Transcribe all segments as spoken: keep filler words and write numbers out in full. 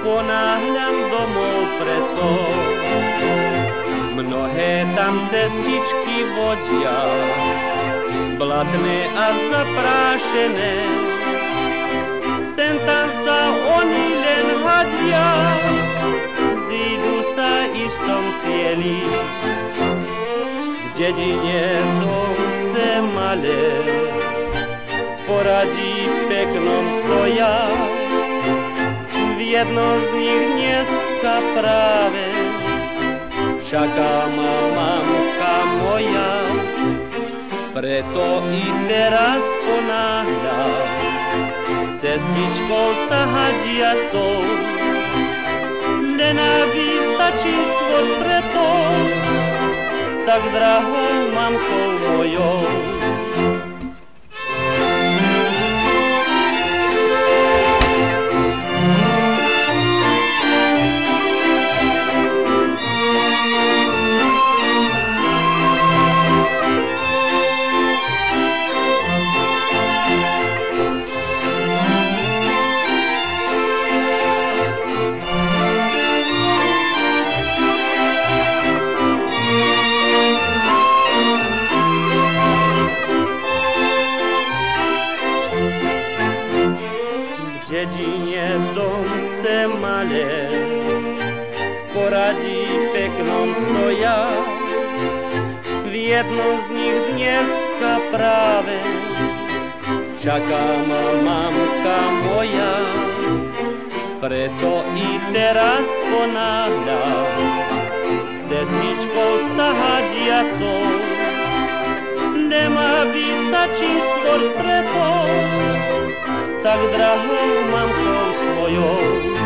ponáhľam domov preto. Mnohé tam cestičky vodia, blatné a zaprášené. Sem tam sa oni len hadia, zídu sa istom cieli. V dedine domce malé, v poradí peknom stoja. V jednom z nich dneska práve čaká ma mamka moja. Preto i teraz ponáhľam cestičkou sa hadiacou, len aby sa čím skôr stretol s tak drahou mamkou mojou. V dedine domce malé, v poradí peknom stoja. V jednom z nich dneska práve čaká ma mamka moja. Preto i teraz ponáhľam cestičkou sa hadiacou, len aby sa čím skôr stretol s tak drahou mamkou svojou.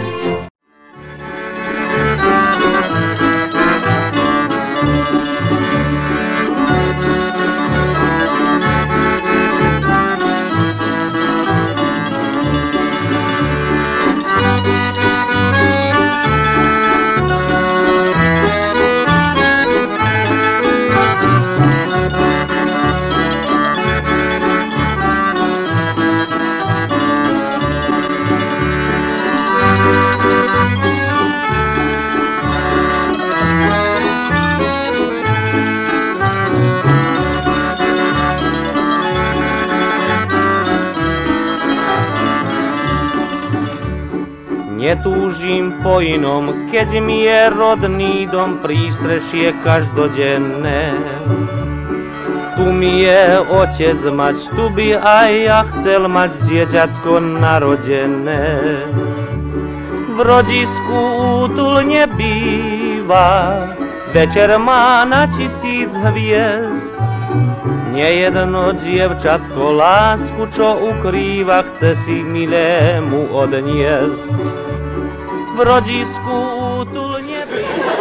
Netúžim po inom, keď mi je rodný dom prístrešie každodenné. Tu mi je otec mať, tu by aj ja chcel mať dieťatko narodené. V rodisku útul nebýva, večer má na tisíc hviezd. Nejedno dievčatko lásku, čo ukrýva, chce si milému odniesť. V rodisku útul nebýva.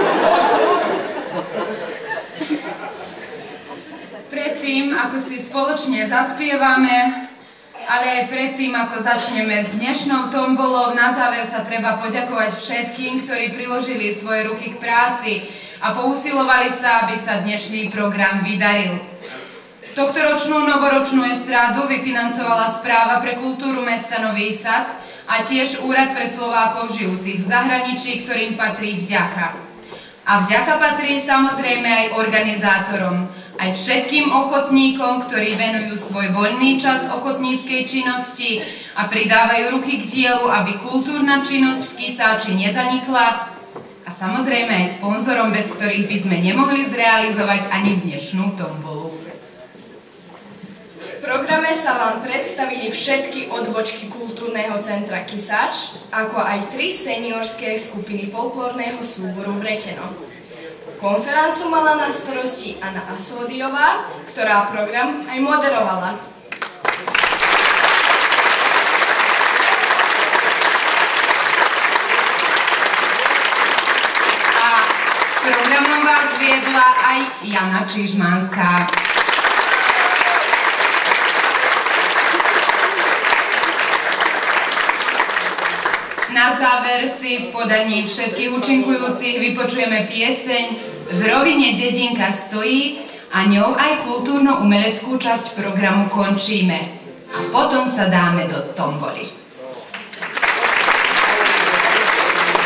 Predtým, ako si spoločne zaspievame, ale aj predtým, ako začneme s dnešnou tombolou, na záver sa treba poďakovať všetkým, ktorí priložili svoje ruky k práci a pousilovali sa, aby sa dnešný program vydaril. Tohtoročnú novoročnú estrádu vyfinancovala Správa pre kultúru mesta Nový Sad a tiež Úrad pre Slovákov žijúcich v zahraničí, ktorým patrí vďaka. A vďaka patrí samozrejme aj organizátorom, aj všetkým ochotníkom, ktorí venujú svoj voľný čas ochotníckej činnosti a pridávajú ruky k dielu, aby kultúrna činnosť v Kisáči nezanikla, a samozrejme aj sponzorom, bez ktorých by sme nemohli zrealizovať ani dnešnú tombolu. V programe sa vám predstavili všetky odbočky kultúrneho centra Kisáč, ako aj tri seniorské skupiny folklórneho súboru Vrečeno. Konferenciu mala na starosti Anna Asodiová, ktorá program aj moderovala. A programom vás viedla aj Jana Čižmanská. Na záver si v podaní všetkých účinkujúcich vypočujeme pieseň V rovine dedinka stojí a ňou aj kultúrno-umeleckú časť programu končíme. A potom sa dáme do tomboly.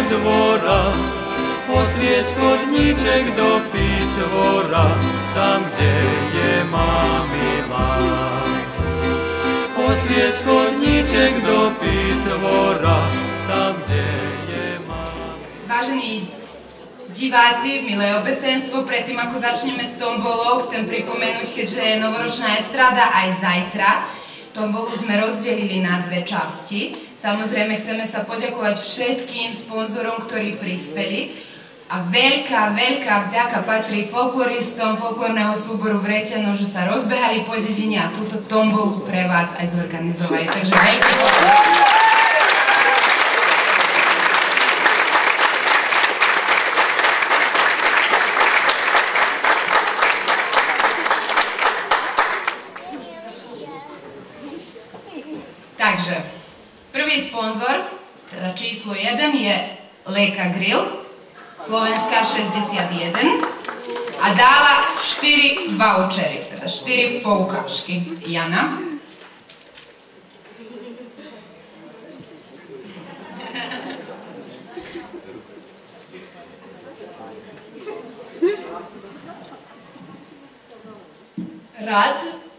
dvora, osvieć chodníček do pitvora, tam, kde je mamila. Osvieć chodníček do pitvora, tam, kde je mamila. Vážení diváci, milé obecenstvo, predtým ako začneme s tombolou, chcem pripomenúť, keďže je novoročná estráda aj zajtra, tombolu sme rozdelili na dve časti. Samozrejme, chceme sa poďakovať všetkým sponzorom, ktorí prispeli. A veľká, veľká vďaka patrí folkloristom folklórneho súboru Vreťano, že sa rozbehali po dedine a túto tombolu pre vás aj zorganizovali. Takže veľký poklon. Takže, prvý sponzor, teda číslo jeden, je Leka Grill, Slovenská šesťdesiatjeden a dáva štyri vouchery, teda štyri poukážky. Jana. Rad.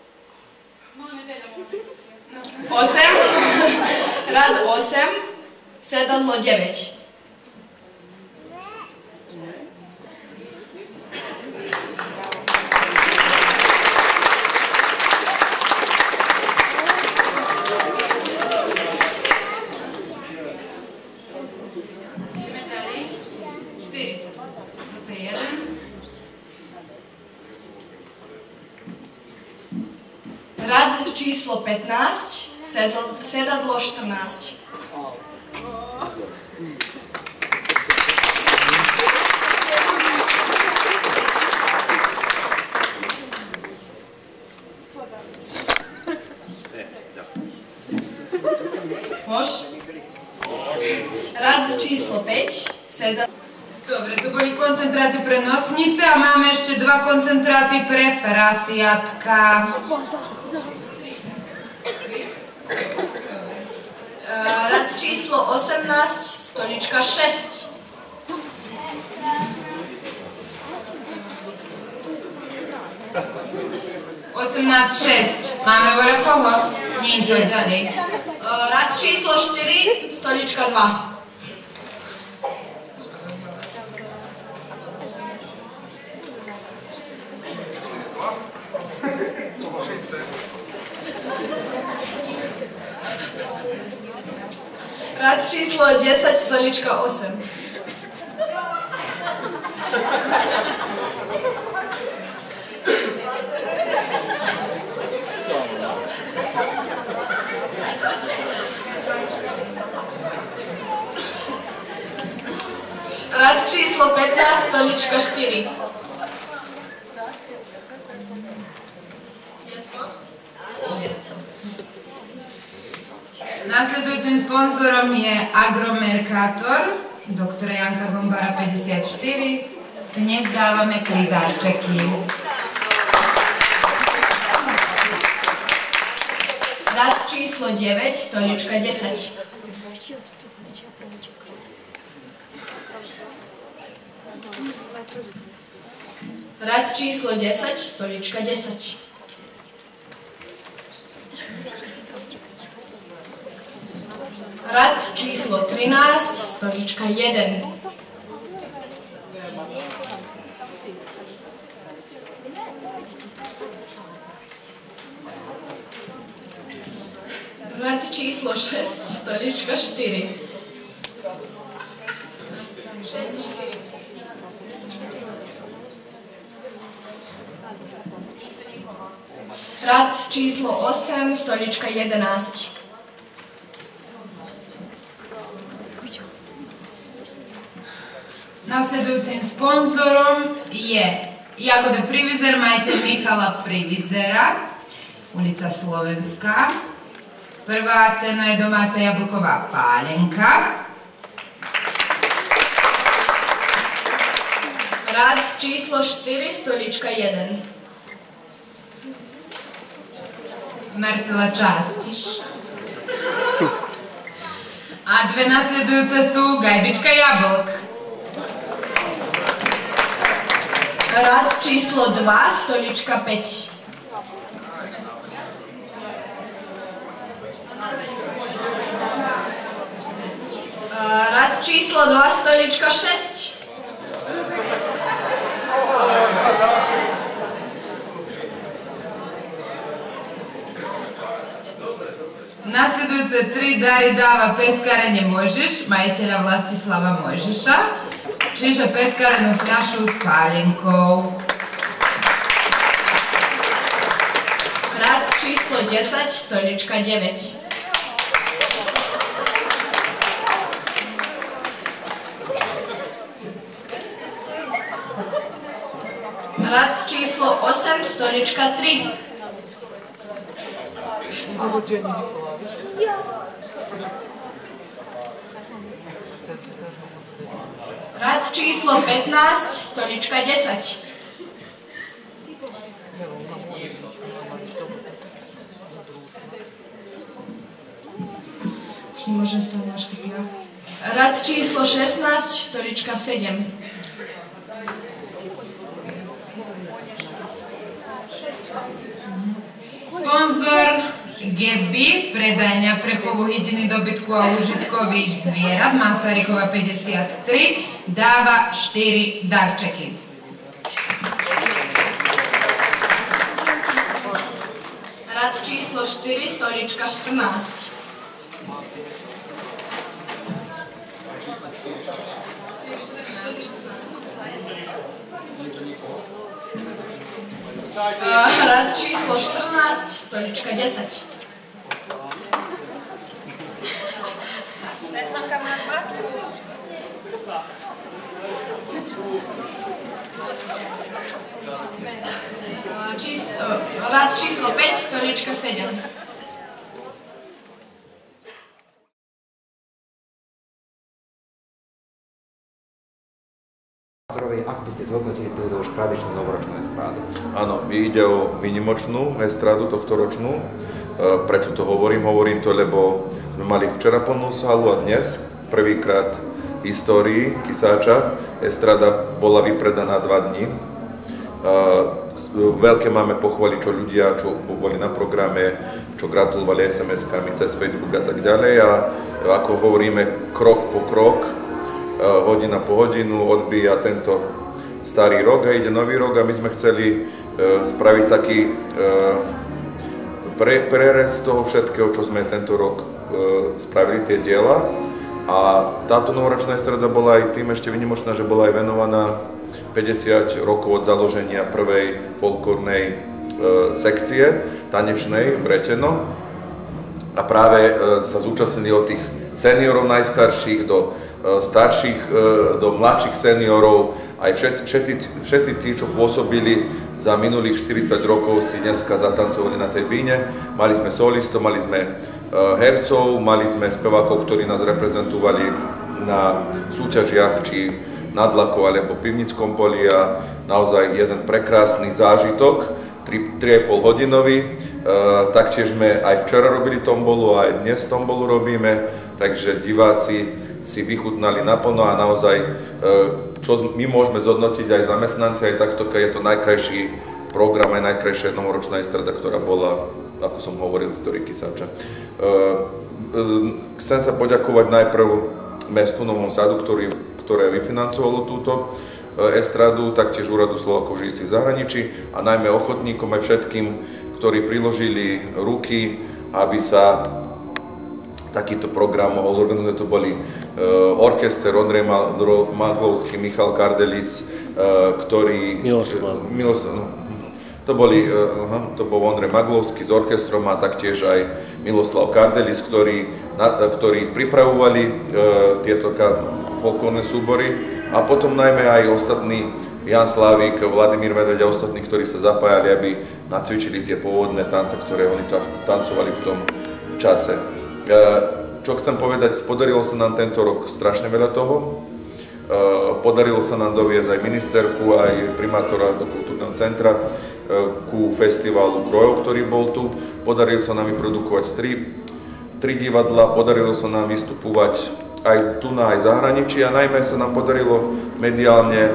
osem. Rad osem. Sedadlo deväť. Rad číslo pätnásť, sedl, sedadlo štrnásť. Môž? Rad číslo päť, sedadlo... Dobre, to boli koncentráty pre nosnice a máme ešte dva koncentráty pre prasiatka. Rad číslo osemnásť, stolička šesť. osemnásť šesť. Máme voľa koho? Nikto ďalej. Rad číslo štyri, stolička dva. Rad číslo desať, stolička osem. Rad číslo pätnásť, stolička štyri. Nasledujúcim sponzorom je Agromercator, doktora Janka Gombara päťdesiatštyri. Dnes dávame klidárčeky. Rad číslo deväť, stolička desať. Rad číslo desať, stolička desať. Rad číslo trinásť, stolička jeden. Rad číslo šesť, stolička štyri. Rad číslo osem, stolička jedenásť. Nasledujúcim sponzorom je Jagoda Privizer, majiteľ Michala Privizera, ulica Slovenská. Prvá cena je domáca jablková pálenka. Rad číslo štyri, stolička jeden. Marcela Častiš. A dve nasledujúce sú Gajbička jablk. Rad číslo dva, stolička päť. Rad číslo dva, stolička šesť. Nasledujúce tri dary dáva Peskarene Mojžiš, majiteľa Vlastislava Mojžiša, čiže peskarenú fľašu s pálenkou. Rad číslo desať, stolička deväť. Rad číslo osem, stolička tri. Rad číslo pätnásť, stolička desať. Už nemôžem z toho našliť. Rad číslo šestnásť, stolička sedem. Sponzor Gebi, predajňa pre chovu hydiny, dobytku a užitkových zvierat, Masarykova päťdesiattri, dáva štyri darčeky. Rad číslo štyri, stolička štrnásť. Rad číslo štrnásť, stolička desať. Čís, rad číslo päť, stolička sedem. Ako by ste zhodnotili túto už tradičnú novoročnú estrádu? Áno, ide o výnimočnú estrádu tohtoročnú. Prečo to hovorím? Hovorím to, lebo sme mali včera plnú sálu a dnes prvýkrát v histórii Kisáča estráda bola vypredaná dva dní. Veľké máme pochvaly, čo ľudia, čo boli na programe, čo gratulovali es em eskami cez Facebook a tak ďalej. A ako hovoríme, krok po krok, hodina po hodinu odbíja tento starý rok a ide nový rok a my sme chceli spraviť taký pre, prerez toho všetkého, čo sme tento rok spravili, tie diela. A táto novoročná estrada bola aj tým ešte výnimočná, že bola aj venovaná päťdesiat rokov od založenia prvej folklórnej sekcie tanečnej v Reteno. A práve sa zúčastnili od tých seniorov najstarších do starších, do mladších seniorov, aj všetci, všetci, všetci tí, čo pôsobili za minulých štyridsať rokov, si dneska zatancovali na tej bíne. Mali sme solistov, mali sme hercov, mali sme spevákov, ktorí nás reprezentovali na súťažiach, či nad Lakou alebo Pivnickom poli a naozaj jeden prekrásny zážitok, tri a pol hodinový. Taktiež sme aj včera robili tombolu a aj dnes tombolu robíme, takže diváci si vychutnali naplno a naozaj, čo my môžeme zhodnotiť aj zamestnanci, aj takto, je to najkrajší program, aj najkrajšia novoročná estrada, ktorá bola, ako som hovoril, z histórii Kisáča. Chcem sa poďakovať najprv mestu Novom Sadu, ktorý, ktoré vyfinancovalo túto estradu, taktiež úradu Slovákov žijúcich v zahraničí a najmä ochotníkom aj všetkým, ktorí priložili ruky, aby sa takýto program mohol zorganizovať. To boli orchester Ondrej Maglovský, Michal Kardelis, ktorý... Miloslav. Miloslav, no. To, boli, uh, to bol Ondrej Maglovský s orchestrom a taktiež aj Miloslav Kardelis, ktorí, na, ktorí pripravovali uh, tieto folklórne súbory a potom najmä aj ostatní, Jan Slávík, Vladimír Medveď a ostatní, ktorí sa zapájali, aby nacvičili tie pôvodné tance, ktoré oni tancovali v tom čase. Uh, Čo chcem povedať, podarilo sa nám tento rok strašne veľa toho. Podarilo sa nám doviesť aj ministerku, aj primátora do kultúrneho centra ku festivalu krojov, ktorý bol tu. Podarilo sa nám vyprodukovať tri, tri divadla, podarilo sa nám vystupovať aj tu na aj zahraničí a najmä sa nám podarilo mediálne,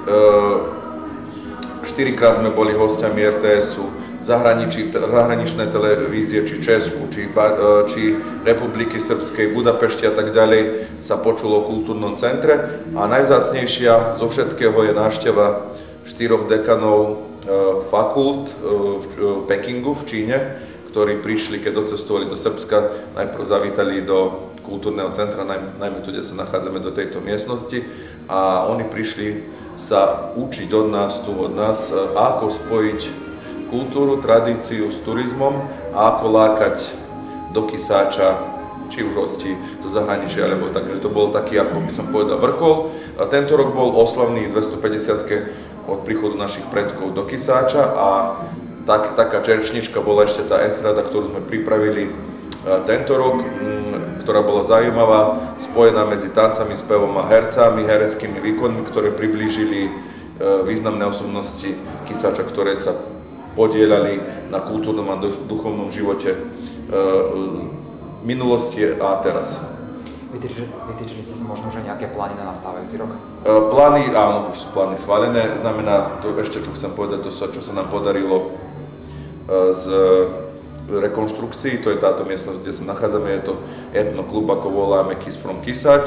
štyrikrát sme boli hostiami er té esu, zahraničí, zahraničné televízie, či Česku, či, či Republiky Srbskej, Budapešti a tak ďalej sa počulo o kultúrnom centre a najvzácnejšia zo všetkého je návšteva štyroch dekanov fakult v Pekingu v Číne, ktorí prišli, keď docestovali do Srbska, najprv zavítali do kultúrneho centra, najmä tu, kde sa nachádzame, do tejto miestnosti a oni prišli sa učiť od nás, tu od nás, ako spojiť kultúru, tradíciu s turizmom a ako lákať do Kisáča, či už hostí zo zahraničia, alebo tak, že to bol taký, ako by som povedal, vrchol. A tento rok bol oslavný dvestopäťdesiatke od príchodu našich predkov do Kisáča a tak, taká čerečnička bola ešte tá estrada, ktorú sme pripravili tento rok, ktorá bola zaujímavá, spojená medzi tancami, spevom a hercami, hereckými výkonmi, ktoré priblížili významné osobnosti Kisáča, ktoré sa podielali na kultúrnom a duchovnom živote minulosti a teraz. Vytýčili, vytýčili ste si možno, že nejaké plány na nastávajúci rok? Plány, áno, už sú plány schválené. Znamená, to ešte, čo chcem povedať, to sa, čo sa nám podarilo z rekonštrukcií, to je táto miestnosť, kde sa nachádzame, je to etnoklub, ako voláme Kiss from Kisáč.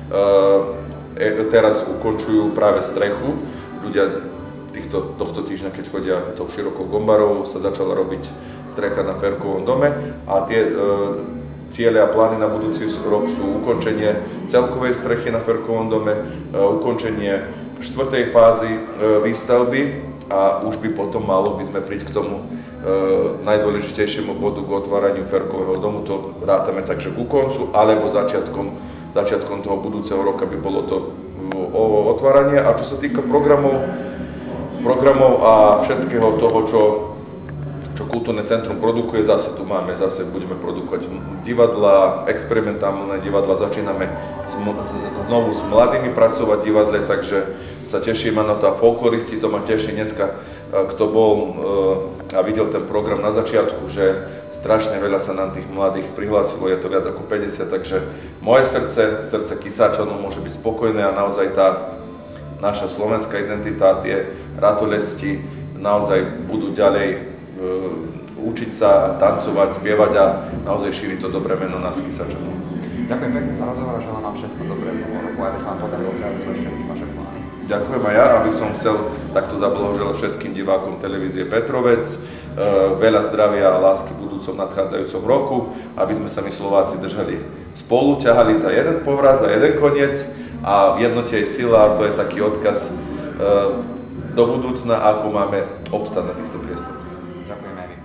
Teraz ukončujú práve strechu. Ľudia Týchto, tohto týždňa, keď chodia tou širokou gombarou, sa začala robiť strecha na Ferkovom dome a tie e, ciele a plány na budúci rok sú ukončenie celkovej strechy na Ferkovom dome, e, ukončenie štvrtej fázy e, výstavby a už by potom malo by sme prísť k tomu e, najdôležitejšiemu bodu k otváraniu Ferkového domu, to rátame takže ku koncu, alebo začiatkom, začiatkom toho budúceho roka by bolo to o, otváranie. A čo sa týka programov, programov a všetkého toho, čo, čo Kultúrne centrum produkuje, zase tu máme, zase budeme produkovať divadla, experimentálne divadla, začíname znovu s mladými pracovať v divadle, takže sa teším na to a folkloristi, to ma teší dneska, kto bol a videl ten program na začiatku, že strašne veľa sa nám tých mladých prihlásilo, je to viac ako päťdesiat, takže moje srdce, srdce Kisáčanov môže byť spokojné a naozaj tá naša slovenská identita, tie ratolesti naozaj budú ďalej e, učiť sa, tancovať, spievať a naozaj šíriť to dobré meno nás Kisáčanov. Ďakujem pekne za rozhovor a želám vám všetko dobré v novom roku, aby sa vám podarilo zrealizovať všetky vaše plány. Ďakujem aj ja, aby som chcel takto zablahoželať všetkým divákom televízie Petrovec, e, veľa zdravia a lásky v budúcom nadchádzajúcom roku, aby sme sa my Slováci držali spolu, ťahali za jeden povraz, za jeden koniec, a v jednote je sila, a to je taký odkaz e, do budúcna, ako máme obstať na týchto priestoroch. Ďakujem aj vy.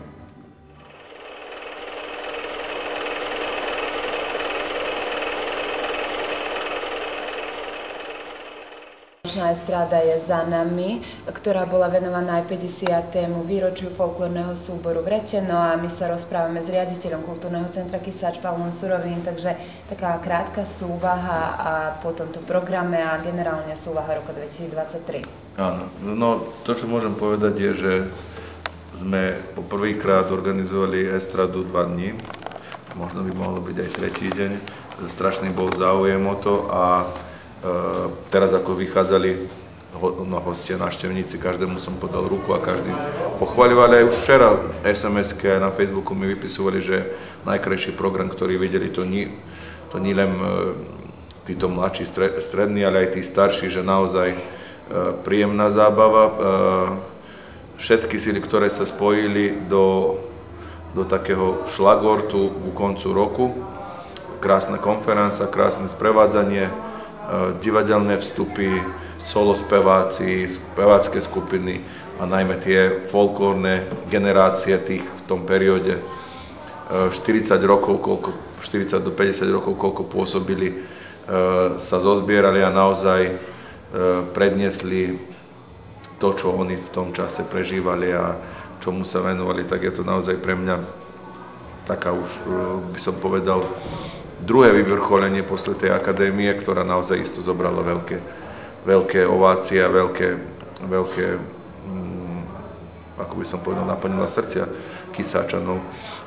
Dnešná estráda je za nami, ktorá bola venovaná aj päťdesiatemu výročiu folklórneho súboru Vreteno a my sa rozprávame s riaditeľom Kultúrneho centra Kisáč Pavlom Surovým, takže taká krátka súvaha a po tomto programe a generálne súvaha roku dvetisícdvadsaťtri. Áno, no to, čo môžem povedať je, že sme po prvýkrát organizovali estradu dva dní, možno by mohlo byť aj tretí deň, strašný bol záujem o to a Uh, teraz ako vychádzali ho, no, hostia, návštevníci, každému som podal ruku a každý pochváľovali. Aj už včera es em esky aj na Facebooku mi vypisovali, že najkrajší program, ktorý videli, to nie, to nie len uh, títo mladší, stre, strední, ale aj tí starší, že naozaj uh, príjemná zábava. Uh, všetky sily, ktoré sa spojili do, do takého šlagortu ku koncu roku, krásna konferencia, krásne sprevádzanie, divadelné vstupy, solo speváci, spevácké skupiny a najmä tie folklórne generácie tých v tom perióde štyridsať rokov, koľko, štyridsať do päťdesiat rokov, koľko pôsobili, sa zozbierali a naozaj predniesli to, čo oni v tom čase prežívali a čomu sa venovali, tak je to naozaj pre mňa taká už, by som povedal, druhé vyvrcholenie posle tej akadémie, ktorá naozaj isto zobrala veľké, veľké ovácie a veľké, veľké, mm, ako by som povedal, naplnila srdcia Kisáčanov.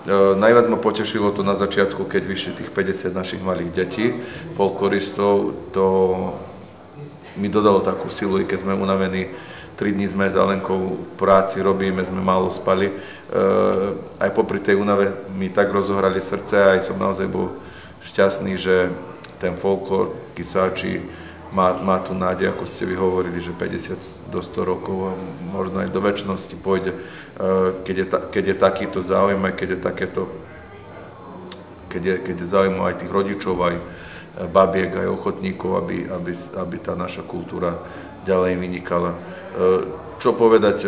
Najviac ma potešilo to na začiatku, keď vyšli tých päťdesiat našich malých detí, folkloristov. To mi dodalo takú silu, i keď sme unavení. Tri dní sme s Alenkou v práci, robíme, sme málo spali. Aj popri tej únave mi tak rozohrali srdce a aj som naozaj bol šťastný, že ten folklor Kisáči má, má tu nádej, ako ste vy hovorili, že päťdesiat do sto rokov a možno aj do večnosti pôjde. Keď je, ta, keď je takýto záujem, aj keď je takéto, keď je, keď je záujem aj tých rodičov, aj babiek, aj ochotníkov, aby, aby, aby tá naša kultúra ďalej vynikala. Čo povedať?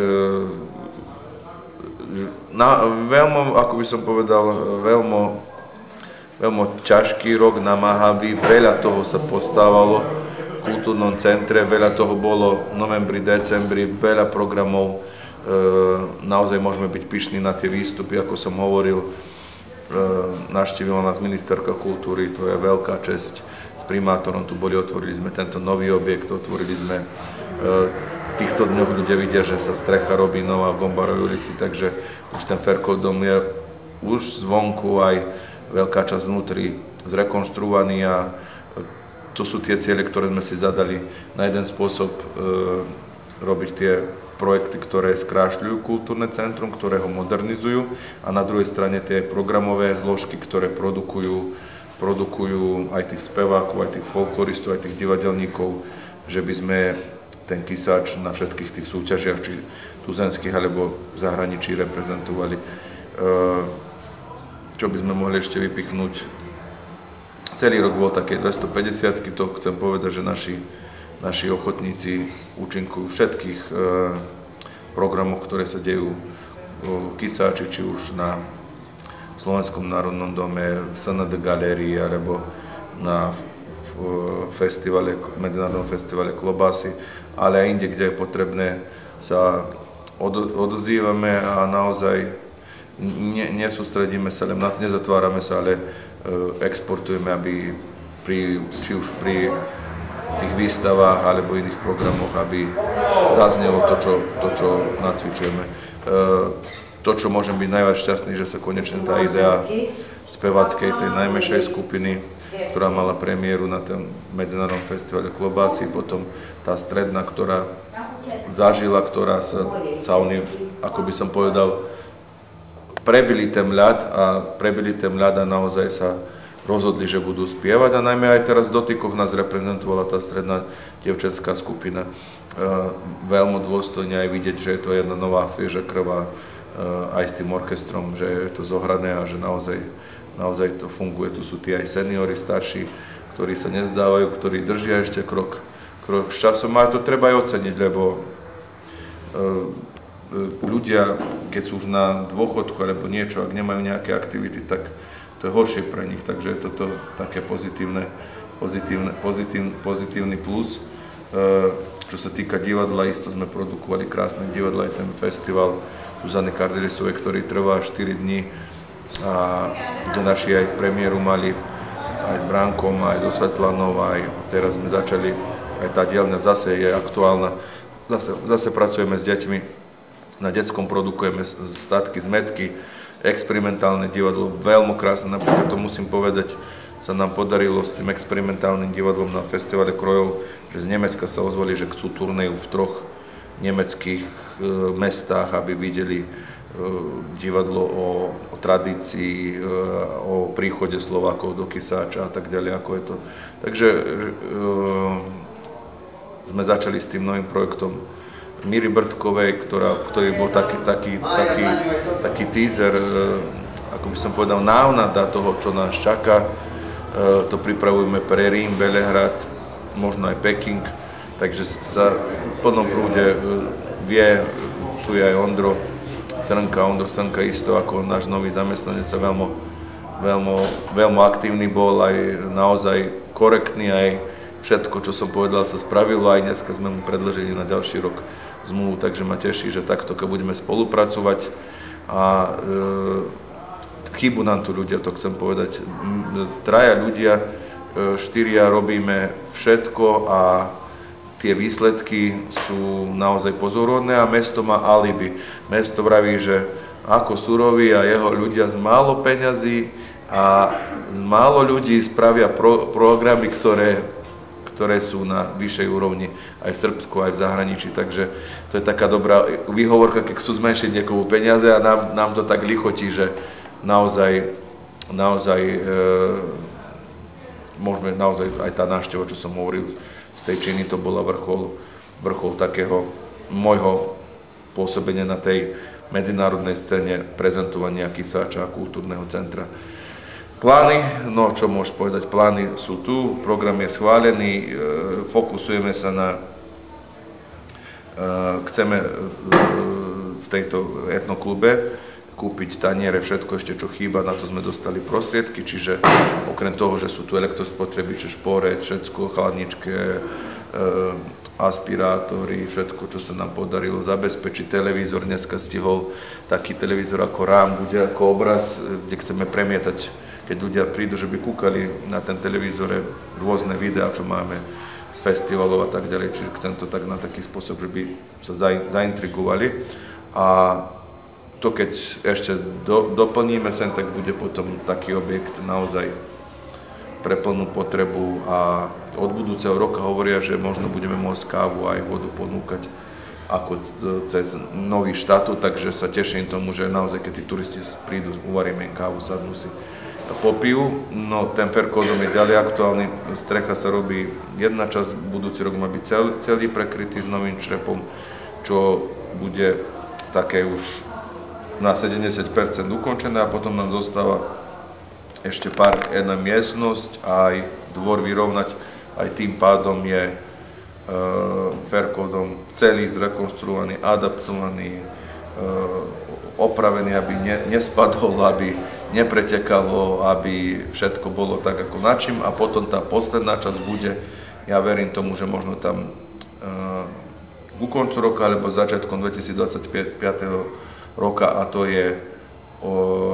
Na, veľmi, ako by som povedal, veľmi, veľmi ťažký rok, namáhavý, veľa toho sa postávalo v kultúrnom centre, veľa toho bolo v novembri, decembri, veľa programov. Naozaj môžeme byť pyšní na tie výstupy, ako som hovoril. Navštívila nás ministerka kultúry, to je veľká česť. S primátorom tu boli, otvorili sme tento nový objekt, otvorili sme. V týchto dňoch ľudia vidia, že sa strecha robí nová v Gombarovej ulici, takže už ten Ferkov dom je už zvonku, aj veľká časť vnútri zrekonštruovaný a to sú tie ciele, ktoré sme si zadali. Na jeden spôsob e, robiť tie projekty, ktoré skrášľujú kultúrne centrum, ktoré ho modernizujú a na druhej strane tie programové zložky, ktoré produkujú, produkujú aj tých spevákov, aj tých folkloristov, aj tých divadelníkov, že by sme ten Kisáč na všetkých tých súťažiach, či tuzemských alebo v zahraničí reprezentovali. Čo by sme mohli ešte vypichnúť? Celý rok bol také dvestopäťdesiatky, to chcem povedať, že naši Naši ochotníci účinkujú v všetkých e, programoch, ktoré sa dejú v Kisáči, či už na Slovenskom národnom dome, v es en dé galérii, alebo na v, v festivale, medzinárodnom festivale klobásy, ale aj inde, kde je potrebné, sa od, odozývame a naozaj ne, nesústredíme sa len na to, nezatvárame sa, ale e, exportujeme, aby pri, či už pri tých výstavách alebo iných programoch, aby zaznelo to, čo, to, čo nacvičujeme. E, to, čo môžem byť najviac šťastný, že sa konečne tá idea speváckej, tej najmenšej skupiny, ktorá mala premiéru na tom medzinárodnom festivale klobásy, potom tá stredná, ktorá zažila, ktorá sa, sa oni, ako by som povedal, prebili ten ľad a prebili ten ľad a naozaj sa rozhodli, že budú spievať a najmä aj teraz v Dotykoch nás reprezentovala tá stredná dievčatská skupina. E, veľmi dôstojne aj vidieť, že je to jedna nová, svieža krv, e, aj s tým orchestrom, že je to zohrané a že naozaj, naozaj to funguje. Tu sú tí aj seniori, starší, ktorí sa nezdávajú, ktorí držia ešte krok, krok s časom. A to treba aj oceniť, lebo e, ľudia, keď sú už na dôchodku alebo niečo, ak nemajú nejaké aktivity, tak to je horšie pre nich, takže je toto také pozitívne, pozitívne, pozitívny, pozitívny plus. Čo sa týka divadla, isto sme produkovali krásne divadla, aj ten festival Zuzany Kardelisovej, ktorý trvá štyri dni a kde naši aj premiéru mali aj s Bránkom, aj so Svetlanou, aj teraz sme začali, aj tá dielňa zase je aktuálna, zase, zase pracujeme s deťmi, na detskom produkujeme statky, zmetky, experimentálne divadlo, veľmi krásne, napríklad to musím povedať, sa nám podarilo s tým experimentálnym divadlom na festivale krojov, že z Nemecka sa ozvali, že chcú turnéju v troch nemeckých e, mestách, aby videli e, divadlo o, o tradícii, e, o príchode Slovákov do Kisáča a tak ďalej, ako je to. Takže e, sme začali s tým novým projektom Míry Brdkovej, ktorá, ktorý bol taký, taký, taký, taký teaser, ako by som povedal, návnada toho, čo nás čaká. To pripravujeme pre Rím, Belehrad, možno aj Peking, takže sa v plnom prúde vie, tu je aj Ondro Srnka, Ondro Srnka isto ako náš nový zamestnanec sa veľmi, veľmi, veľmi aktívny bol, aj naozaj korektný, aj všetko, čo som povedal, sa spravilo, aj dneska sme mu predložili na ďalší rok zmluvu, takže ma teší, že takto, keď budeme spolupracovať a e, chýbu nám tu ľudia, to chcem povedať, traja ľudia, e, štyria robíme všetko a tie výsledky sú naozaj pozorodné a mesto má alibi. Mesto vraví, že ako Surový a jeho ľudia z málo peňazí a z málo ľudí spravia pro, programy, ktoré, ktoré sú na vyššej úrovni aj v Srbsku, aj v zahraničí. Takže to je taká dobrá výhovorka, keď chcú zmenšiť niekomu peniaze a nám, nám to tak lichotí, že naozaj, naozaj e, môžeme naozaj aj tá návšteva, čo som hovoril z tej Číny, to bola vrchol, vrchol takého môjho pôsobenia na tej medzinárodnej scéne prezentovania Kisáča a kultúrneho centra. Plány, no čo môžeš povedať, plány sú tu, program je schválený, e, fokusujeme sa na, e, chceme e, v tejto etnoklube kúpiť taniere, všetko ešte čo chýba, na to sme dostali prostriedky, čiže okrem toho, že sú tu elektrospotrebiče, špore, všetko, chladničke, e, aspirátory, všetko, čo sa nám podarilo zabezpečiť. Televízor dneska stihol taký televízor ako rám, bude ako obraz, kde chceme premietať, keď ľudia prídu, že by kúkali na ten televízore rôzne videá, čo máme z festivalov a tak ďalej. Čiže chcem to tak na taký spôsob, že by sa zaintrigovali. A to, keď ešte do, doplníme sem, tak bude potom taký objekt naozaj pre plnú potrebu a od budúceho roka hovoria, že možno budeme môcť kávu aj vodu ponúkať ako cez nový štatút, takže sa teším tomu, že naozaj, keď tí turisti prídu, uvaríme im kávu, sadnú si popijú. No ten Ferkodom je ďalej aktuálny, strecha sa robí jedna časť, budúci rok má byť celý, celý prekrytý s novým črepom, čo bude také už na sedemdesiat percent ukončené a potom nám zostáva ešte park, jedna miestnosť a aj dvor vyrovnať, aj tým pádom je e, Ferkodom celý zrekonštruovaný, adaptovaný, e, opravený, aby ne, nespadol, aby nepretekalo, aby všetko bolo tak ako načím a potom tá posledná časť bude, ja verím tomu, že možno tam e, ku koncu roka alebo začiatkom dvetisícdvadsaťpäť roka a to je o,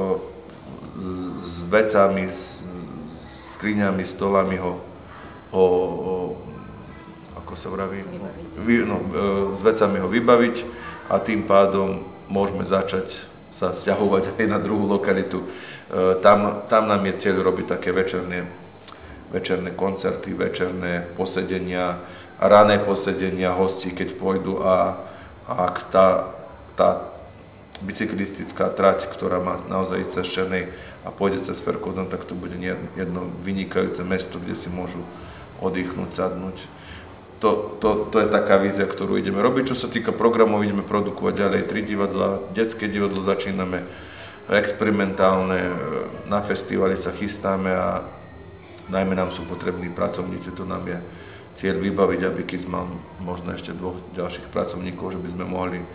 s vecami, s skriňami, stolami ho, ho, ho ako sa vraví, vy, no, s vecami ho vybaviť a tým pádom môžeme začať sa sťahovať aj na druhú lokalitu. Tam, tam nám je cieľ robiť také večerné, večerné koncerty, večerné posedenia, rané posedenia hostí, keď pôjdu a, a ak tá, tá bicyklistická trať, ktorá má naozaj ísť cez Černej a pôjde cez Ferkodom, tak to bude jedno vynikajúce mesto, kde si môžu oddychnúť, sadnúť. To, to, to je taká vízia, ktorú ideme robiť. Čo sa týka programov, ideme produkovať ďalej tri divadlá, detské divadlo začíname, experimentálne, na festivali sa chystáme a najmä nám sú potrební pracovníci, to nám je cieľ vybaviť, aby Kis mal možno ešte dvoch ďalších pracovníkov, že by sme mohli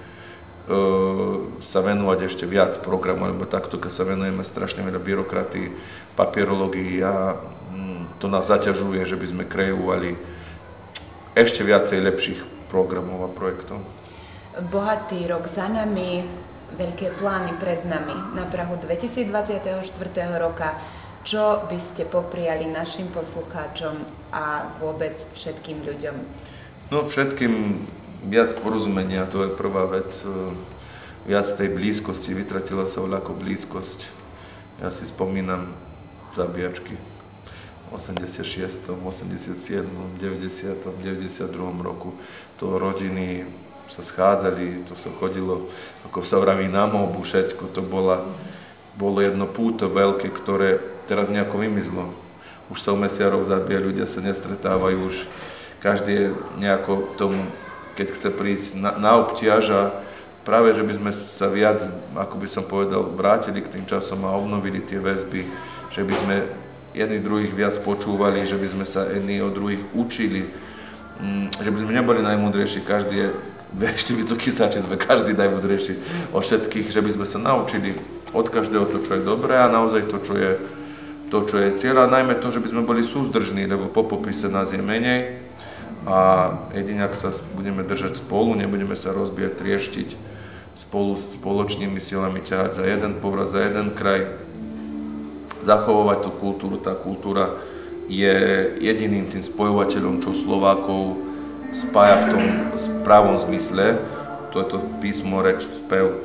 sa venovať ešte viac programu, lebo takto, keď sa venujeme strašne veľa byrokratii, papierológii a to nás zaťažuje, že by sme kreovali ešte viacej lepších programov a projektov. Bohatý rok za nami, veľké plány pred nami. Na prahu dvetisícdvadsaťštyri roka, čo by ste popriali našim poslucháčom a vôbec všetkým ľuďom? No všetkým viac porozumenia, to je prvá vec, viac tej blízkosti, vytratila sa voľako blízkosť. Ja si spomínam zabíjačky v osemdesiatšestom, osemdesiatsiedmom, deväťdesiatom, deväťdesiatdruhom roku. To rodiny sa schádzali, to sa chodilo, ako sa vraví, na mobu, všetko. To bola, bolo jedno púto veľké, ktoré teraz nejako vymizlo. Už sa u mesiarov zabíja, ľudia sa nestretávajú, už každý je nejako tomu, keď chce prísť na, na obťaž a práve, že by sme sa viac, ako by som povedal, vrátili k tým časom a obnovili tie väzby, že by sme jedni druhých viac počúvali, že by sme sa jedni od druhých učili, že by sme neboli najmúdrejší, každý je, ešte by to Kisáči, sme každý najmúdrejší od všetkých, že by sme sa naučili od každého to, čo je dobré a naozaj to, čo je, to, čo je cieľ a najmä to, že by sme boli súzdržní, lebo po popise nás je menej. A jedine, ak sa budeme držať spolu, nebudeme sa rozbíjať, trieštiť, spolu s spoločnými silami ťahať za jeden povrat, za jeden kraj, zachovávať tú kultúru. Tá kultúra je jediným tým spojovateľom, čo Slovákov spája v tom pravom zmysle, to je to písmo, reč, spev,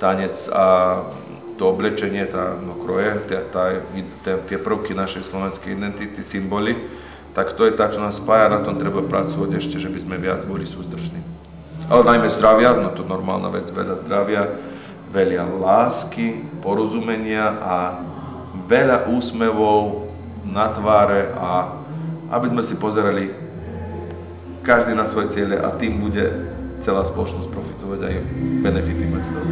tanec a to oblečenie, tá, no, kroje, tá, tá, tá, tie prvky našej slovenskej identity, symboly, tak to je tá, čo nás spája, na tom treba pracovať ešte, že by sme viac boli súzdržní. Ale najmä zdravia, no to normálna vec, veľa zdravia, veľa lásky, porozumenia a veľa úsmevov na tváre a aby sme si pozerali každý na svoje ciele a tým bude celá spoločnosť profitovať aj benefity mať z toho.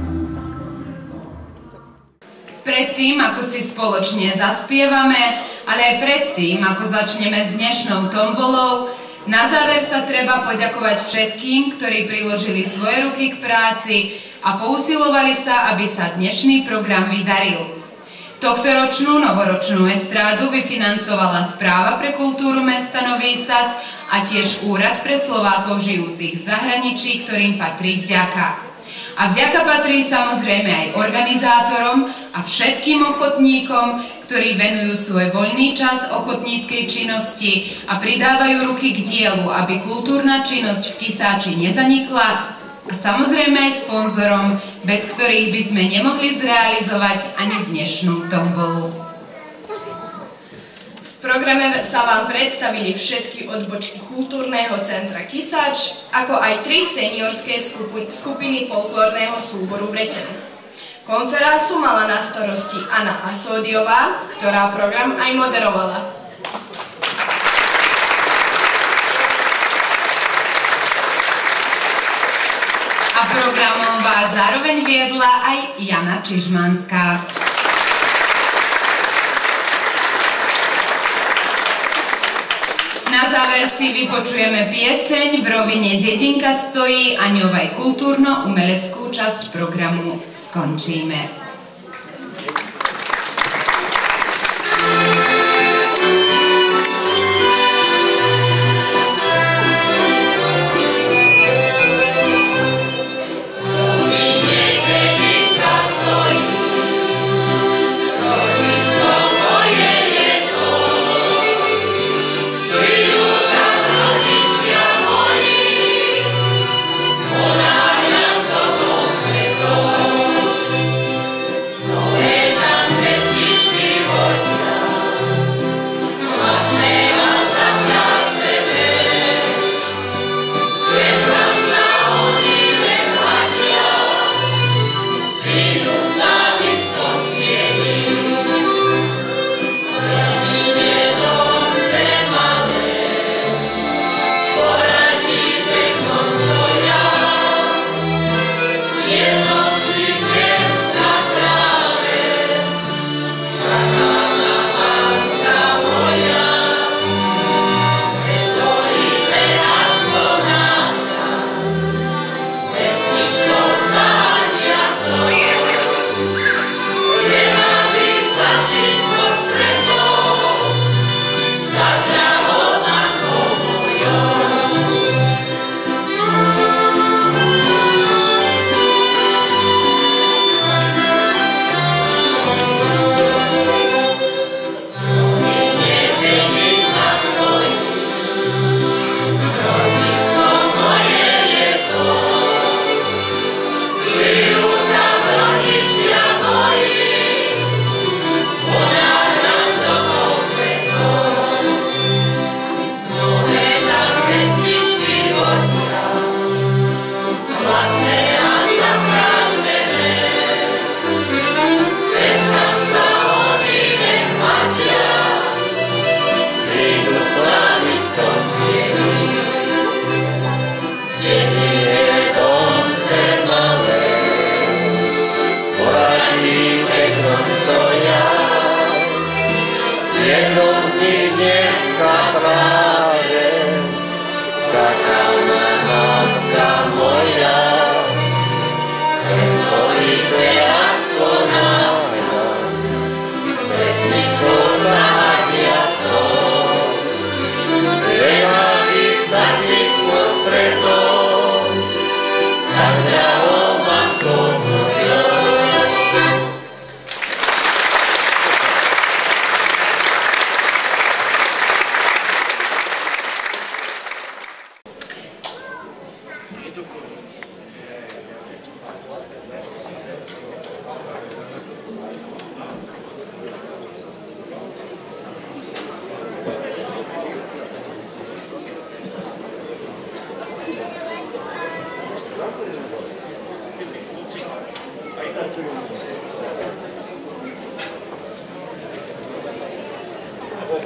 Predtým, ako si spoločne zaspievame, ale aj predtým, ako začneme s dnešnou tombolou, na záver sa treba poďakovať všetkým, ktorí priložili svoje ruky k práci a pousilovali sa, aby sa dnešný program vydaril. Tohtoročnú novoročnú estrádu vyfinancovala Správa pre kultúru mesta Nový Sad a tiež Úrad pre Slovákov žijúcich v zahraničí, ktorým patrí vďaka. A vďaka patrí samozrejme aj organizátorom a všetkým ochotníkom, ktorí venujú svoj voľný čas ochotníckej činnosti a pridávajú ruky k dielu, aby kultúrna činnosť v Kisáči nezanikla. A samozrejme aj sponzorom, bez ktorých by sme nemohli zrealizovať ani dnešnú tombolu. V programe sa vám predstavili všetky odbočky kultúrneho centra Kisáč, ako aj tri seniorské skupiny folklórneho súboru v Rečene. Konferáciu mala na starosti Anna Asódiová, ktorá program aj moderovala. A programom vás zároveň viedla aj Jana Čižmanská. Na záver si vypočujeme pieseň v rovine Dedinka stojí a ňou aj kultúrno-umeleckú časť programu skončíme.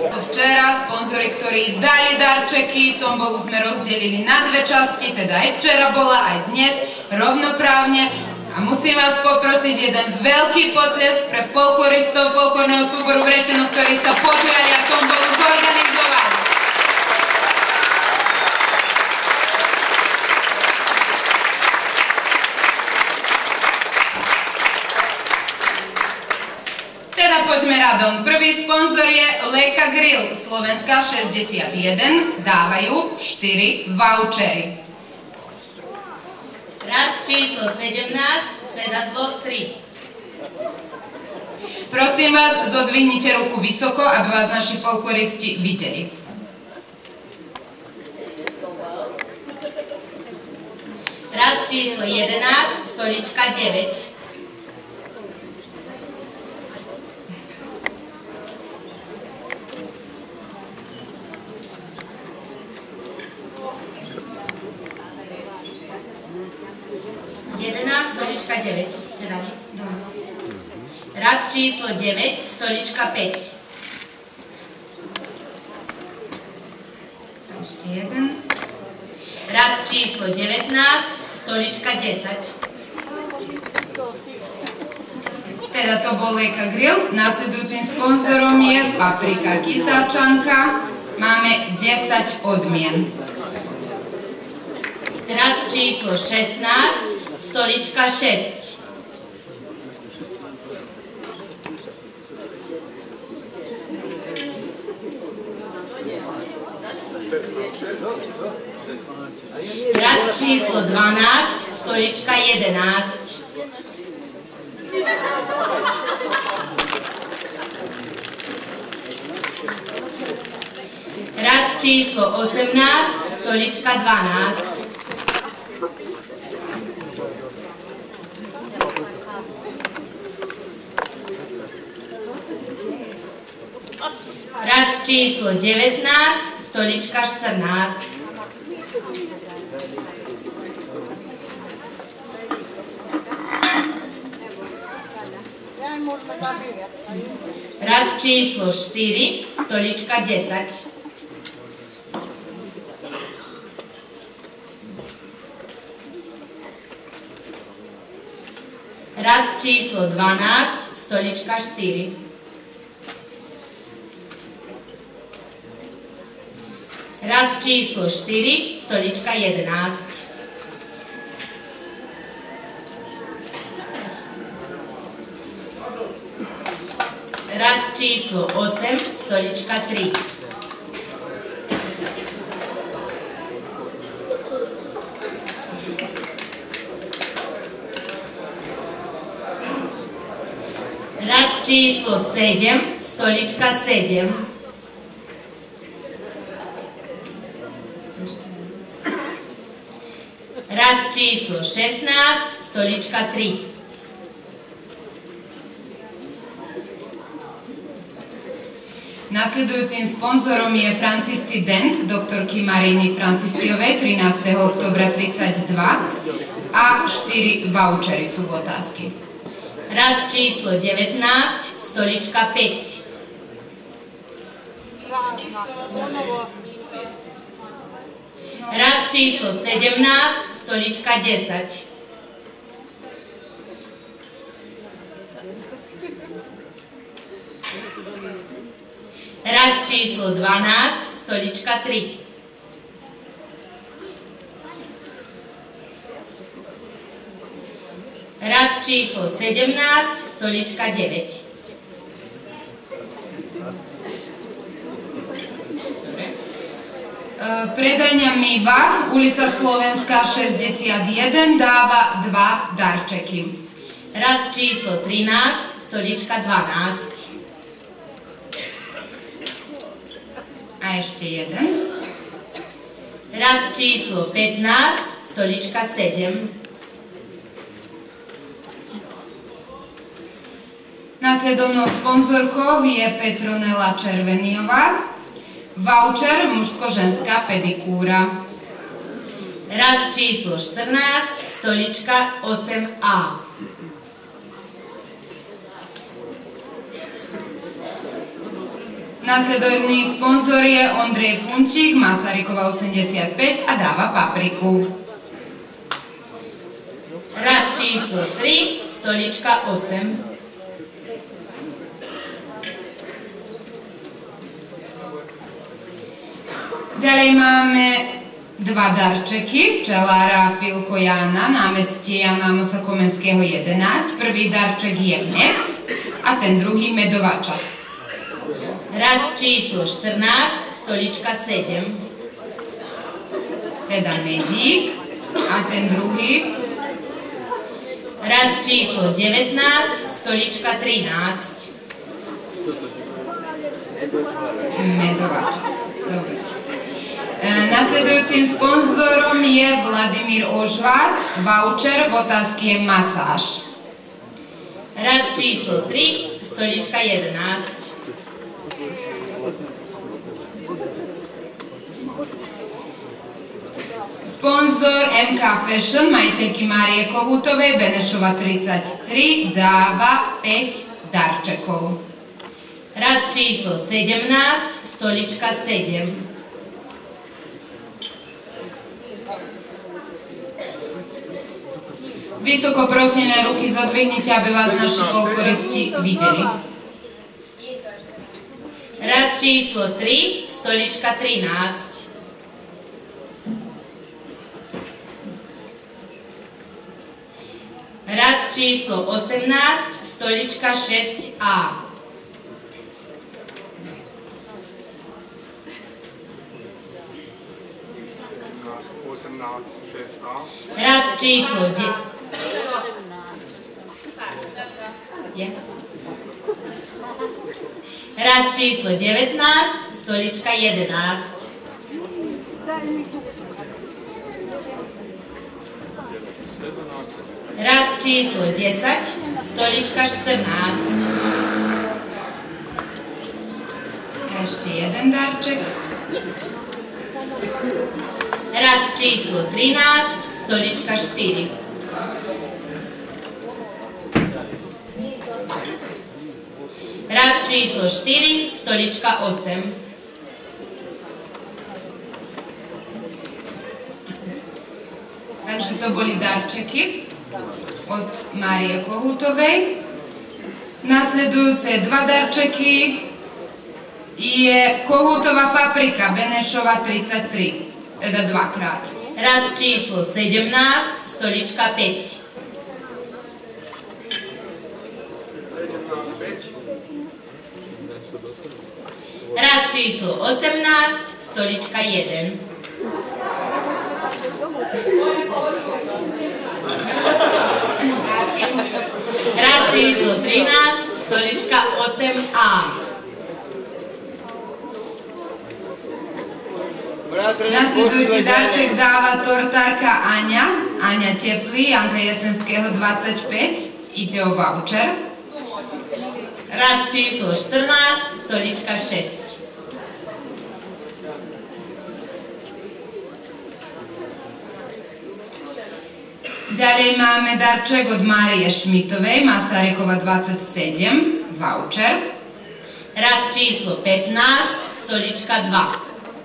Včera sponzori, ktorí dali darčeky, tombolu sme rozdelili na dve časti, teda aj včera bola, aj dnes, rovnoprávne. A musím vás poprosiť jeden veľký potlesk pre folkloristov folklórneho súboru Vreteno, ktorí sa podujali a tombolu zorganizovali. Teda poďme radom. Prvý sponzor je Lejka Grill, Slovenská šesťdesiatjeden, dávajú štyri vouchery. Rad číslo sedemnásť, sedadlo tri. Prosím vás, zodvihnite ruku vysoko, aby vás naši folkloristi videli. Rad číslo jedenásť, stolička deväť. jedenásť, stolička deväť. Sedali? Rad číslo deväť, stolička päť. Ešte jeden. Rad číslo devätnásť, stolička desať. Teda to bol Lejka Grill. Nasledujúcim sponzorom je Paprika Kysáčanka. Máme desať odmien. Rad číslo šestnásť, stolička šesť. Rad číslo dvanásť, stolička jedenásť. Rad číslo osemnásť, stolička dvanásť. Rad číslo devätnásť, stolička štrnásť. Rad číslo štyri, stolička desať. Rad číslo dvanásť, stolička štyri. Rad číslo štyri, stolička jedenásť. Rad číslo osem, stolička tri. Rad číslo sedem, stolička sedem. Rad číslo šestnásť, stolička tri. Nasledujúcim sponzorom je Francisty Dent, doktorky Maríny Francistiovej, trinásteho októbra tridsaťdva a štyri vouchery sú v otázky. Rad číslo devätnásť, stolička päť. Rad číslo sedemnásť, stolička desať. Rad číslo dvanásť, stolička tri. Rad číslo sedemnásť, stolička deväť. Predajňa Miva, ulica Slovenská šesťdesiatjeden, dáva dva darčeky. Rad číslo trinásť, stolička dvanásť. A ešte jeden. Rad číslo pätnásť, stolička sedem. Nasledovnou sponzorkou je Petronela Červeniová. Voucher mužsko-ženská pedikúra. Rad číslo štrnásť, stolička osem á. Nasledovný sponzor je Ondrej Funčík, Masarykova osemdesiatpäť a dáva papriku. Rad číslo tri, stolička osem. Ďalej máme dva darčeky, včelára Filko Jána, námestie Jana Amosa Komenského jedenásť. Prvý darček je med a ten druhý medovača. Rad číslo štrnásť, stolička sedem. Teda medík a ten druhý. Rad číslo devätnásť, stolička trinásť. Medovača. Dobre. E, nasledujúcim sponzorom je Vladimír Ožvat, voucher v otázke masáž. Rad číslo tri, stolička jedenásť. Sponzor em ká Fashion, majiteľky Márie Kohútovej, Benešova tridsaťtri, dáva päť darčekov. Rad číslo sedemnásť, stolička sedem. Vysoko prosím na ruky zodvihnite, aby vás naši folkloristi videli. Rad číslo tri, stolička trinásť. Rad číslo osemnásť, stolička šesť á. Rad číslo de... Je? Rad číslo devätnásť, stolička jedenásť. Rad číslo desať, stolička štrnásť. Ešte jeden darček. Rad číslo trinásť, stolička štyri. Rad číslo štyri, stolička osem. Takže to boli darčeky od Márie Kohútovej. Nasledujúce dva darčeky je Kohútová paprika, Benešova tridsaťtri, teda dvakrát. Rad číslo sedemnásť, stolička päť. Rad číslo osemnásť, stolička jeden. Rad číslo trinásť, stolička osem á. Nasledujúci darček dáva tortárka Aňa, Aňa Teplý, Janka Jesenského dvadsaťpäť, ide o voucher. Rad číslo štrnásť, stolička šesť. Ďalej máme darček od Márie Šmitovej, Masarykova dvadsaťsedem, voucher. Rad číslo pätnásť, stolička dva.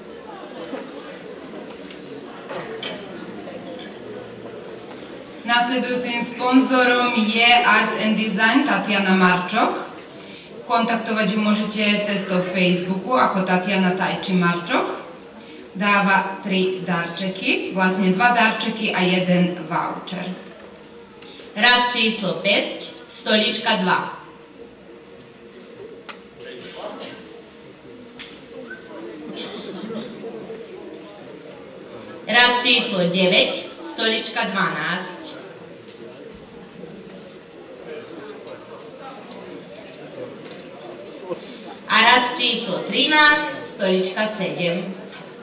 Nasledujúcim sponzorom je Art and Design Tatiana Marčok. Kontaktovať ju môžete cestou Facebooku ako Tatiana Tajči Marčok. Dáva tri darčeky, vlastne dva darčeky a jeden voucher. Rad číslo päť, stolička dva. Rad číslo deväť, stolička dvanásť. A rad číslo trinásť, stolička sedem.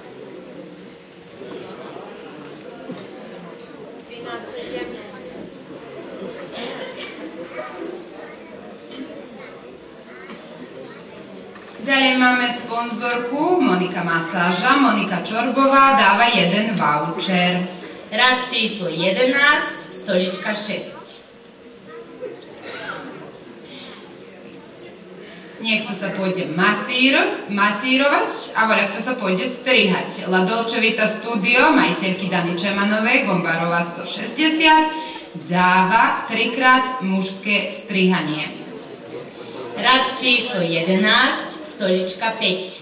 Ďalej máme sponzorku Monika Masáža, Monika Čorbová dáva jeden voucher. Rad číslo jedenásť, stolička šesť. Niekto sa pôjde masíro, masírovať a voľa kto sa pôjde strihať. La Dolce Vita Studio, majiteľky Dany Čemanovej, Gombárova stošesťdesiat, dáva trikrát mužské strihanie. Rad číslo jedenásť, stolička päť.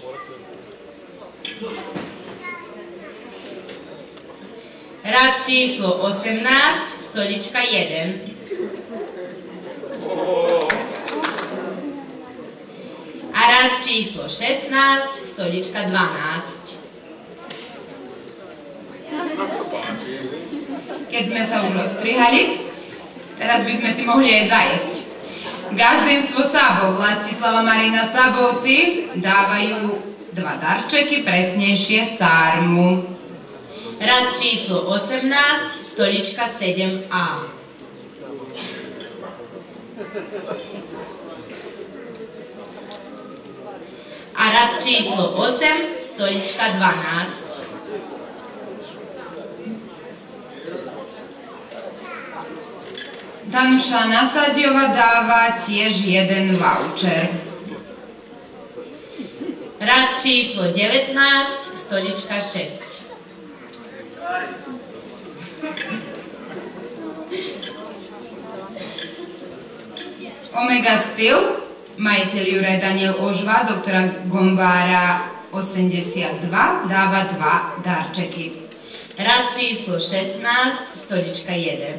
Rad číslo osemnásť, stolička jeden. A rad číslo šestnásť, stolička dvanásť. Keď sme sa už ostrihali, teraz by sme si mohli aj zajesť. Gazdinstvo Sábov, Vlastislava Marina Sábovci dávajú dva darčeky, presnejšie sármu. Rad číslo osemnásť, stolička sedem á. A rad číslo osem, stolička dvanásť. Danuša Nasadiova dáva tiež jeden voucher. Rad číslo devätnásť, stolička šesť. Omega Steel, majiteľ Juraj Daniel Ožva, doktora Gombára osemdesiatdva, dáva dva darčeky. Rad číslo šestnásť, stolička jeden.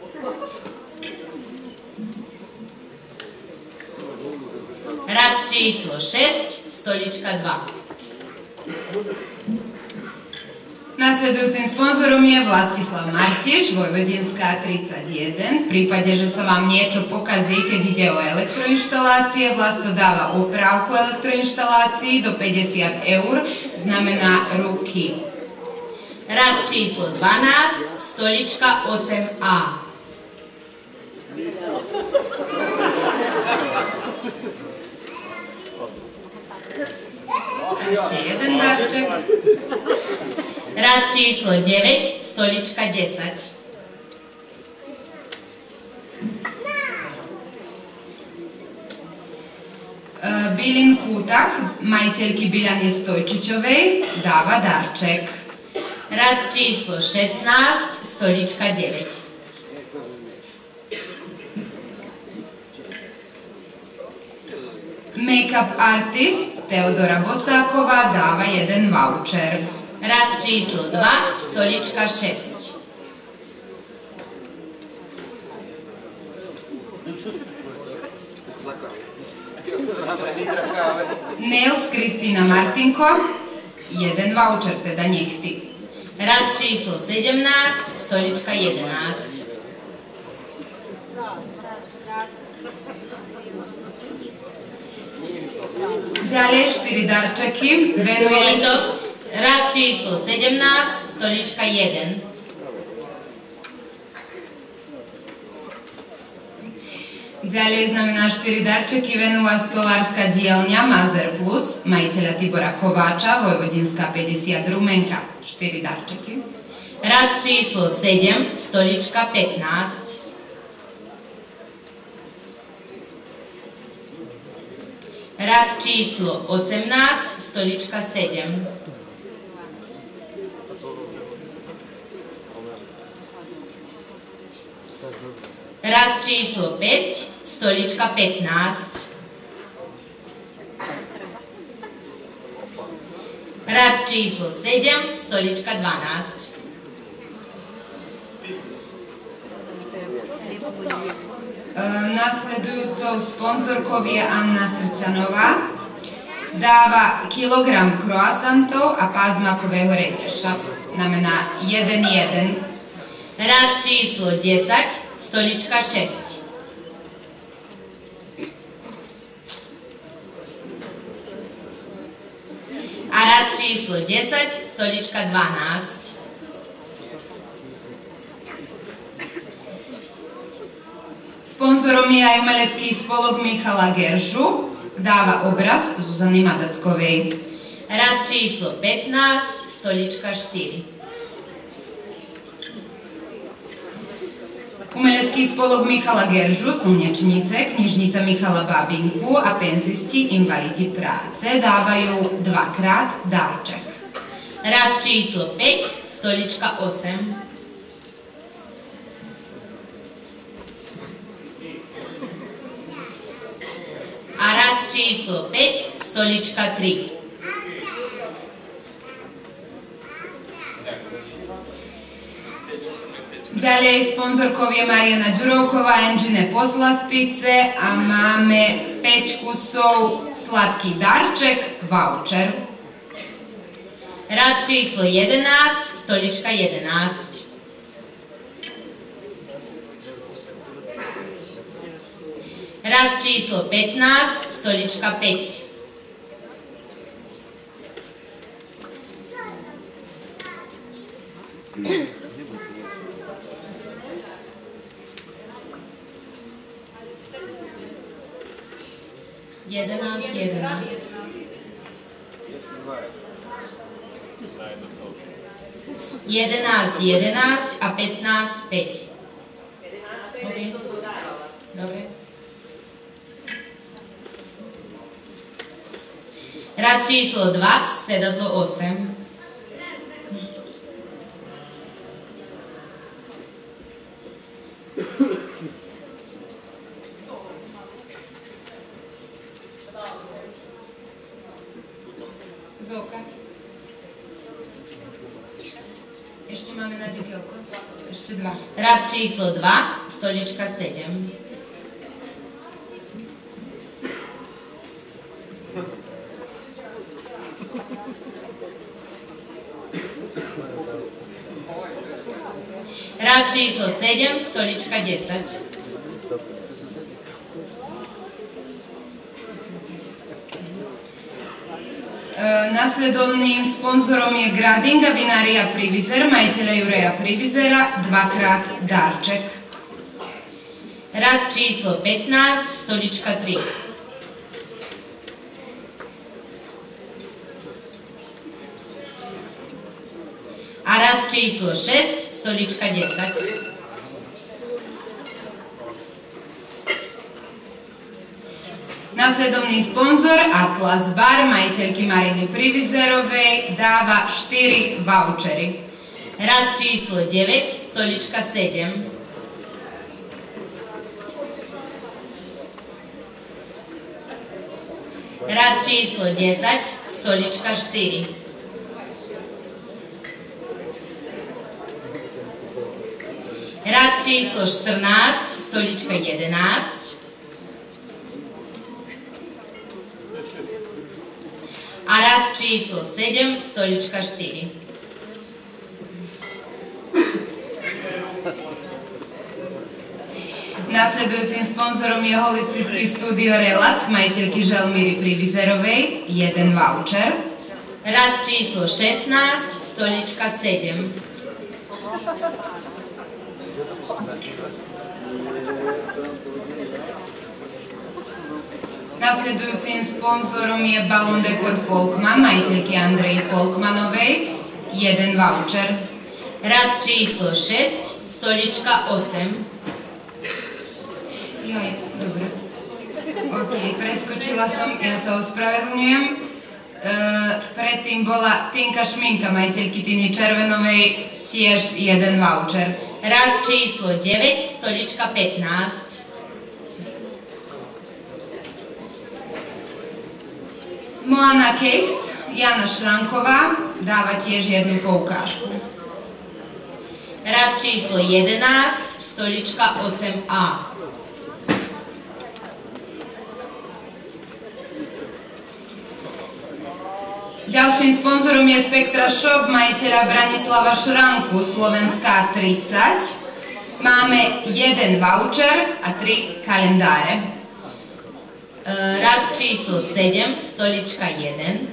Rad číslo šesť, stolička dva. Nasledujúcim sponzorom je Vlastislav Martiš, Vojvodinská tridsaťjeden. V prípade, že sa vám niečo pokazí, keď ide o elektroinštalácie, Vlasto dáva oprávku elektroinštalácií do päťdesiat eur, znamená ruky. Rad číslo dvanásť, stolička osem á. Ešte jeden darček. Rad číslo deväť, stolička desať. Bilin Kútak, majiteľky Biľany Stojčičovej, dáva darček. Rad číslo šestnásť, stolička deväť. Make-up artist Teodora Bosáková dáva jeden voucher. Rad číslo dva, stolička šesť. Nails Kristína Martinko, jeden voucher, teda nechty. Rad číslo sedemnásť, stolička jedenásť. Ďalej štyri darčeky venuje... Rad číslo sedemnásť, stolička jeden. Ďalej znamená štyri darčeky venúva stolárska dielňa Mazer Plus, majiteľa Tibora Kováča, Vojvodinská päťdesiat Rumenka. štyri darčeky. Rad číslo sedem, stolička pätnásť. Rad číslo osemnásť, stolička sedem. Rad číslo päť, stolička pätnásť. Rad číslo sedem, stolička dvanásť. Nasledujúcou sponzorkou je Anna Hrťanová. Dáva kilogram croissantov a pázmakového reťaša. Znamená jeden jeden. Rad číslo desať, stolička šesť. A rad číslo desať, stolička dvanásť. Sponzorom je aj umelecký spolok Michala Geržu. Dáva obraz Zuzany Madackovej. Rad číslo pätnásť, stolička štyri. Umelecký spolok Michala Geržu, Slnečnice, knižnica Michala Babinku a penzisti invalidi práce dávajú dvakrát darček. Rad číslo päť, stolička osem. A rad číslo päť, stolička tri. Ďalej sponzorkou je Mariana Ďurovková, Enžine Poslastice a máme päť kusov sladký darček, voucher. Rad číslo jedenásť, stolička jedenásť. Rad číslo pätnásť, stolička päť. jedenásť, jedenásť. jedenásť, jedenásť a pätnásť, päť. Okay. Dobre. Rad číslo dva, sedadlo osem. Zóka. Ešte máme na tekelko. Ešte dva. Rad číslo dva, stolička sedem. Rad číslo sedem, stolička desať. Nasledovným sponzorom je Gradinga Vinaria Privizer, majiteľa Jureja Privizera, dvakrát darček. Rad číslo pätnásť, stolička tri. A rad číslo šesť, stolička desať. Nasledovný sponzor Atlas Bar, majiteľky Mariny Privizerovej, dáva štyri vouchery. Rad číslo deväť, stolička sedem. Rad číslo desať, stolička štyri. Rad číslo štrnásť, stolička jedenásť. A rad číslo sedem, stolička štyri. Nasledujúcim sponzorom je holistický studio Relax, majiteľky Želmíry Privizerovej, jeden voucher. Rad číslo šestnásť, stolička sedem. Nasledujúcim sponzorom je Balon Decor Folkman, majiteľky Andreji Folkmanovej, jeden voucher. Rad číslo šesť, stolička osem. Joj, dobre. Ok, preskočila som, ja sa ospravedlňujem. E, predtým bola Tinka Šminka, majiteľky Tiny Červenovej, tiež jeden voucher. Rad číslo deväť, stolička pätnásť. Moana Cakes, Jana Šlanková, dáva tiež jednu poukážku. Rad číslo jedenásť, stolička osem á. Ďalším sponzorom je Spektra Shop, majiteľa Branislava Šranku, Slovenská tridsať. Máme jeden voucher a tri kalendáre. Rad číslo sedem, stolička jeden.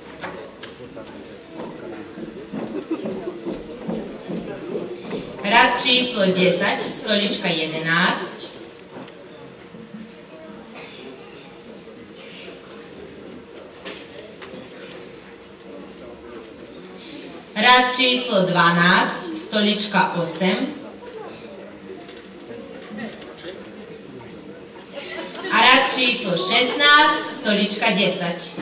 Rad číslo desať, stolička jedenásť. Rad číslo dvanásť, stolička osem. číslo šestnásť, stolička desať.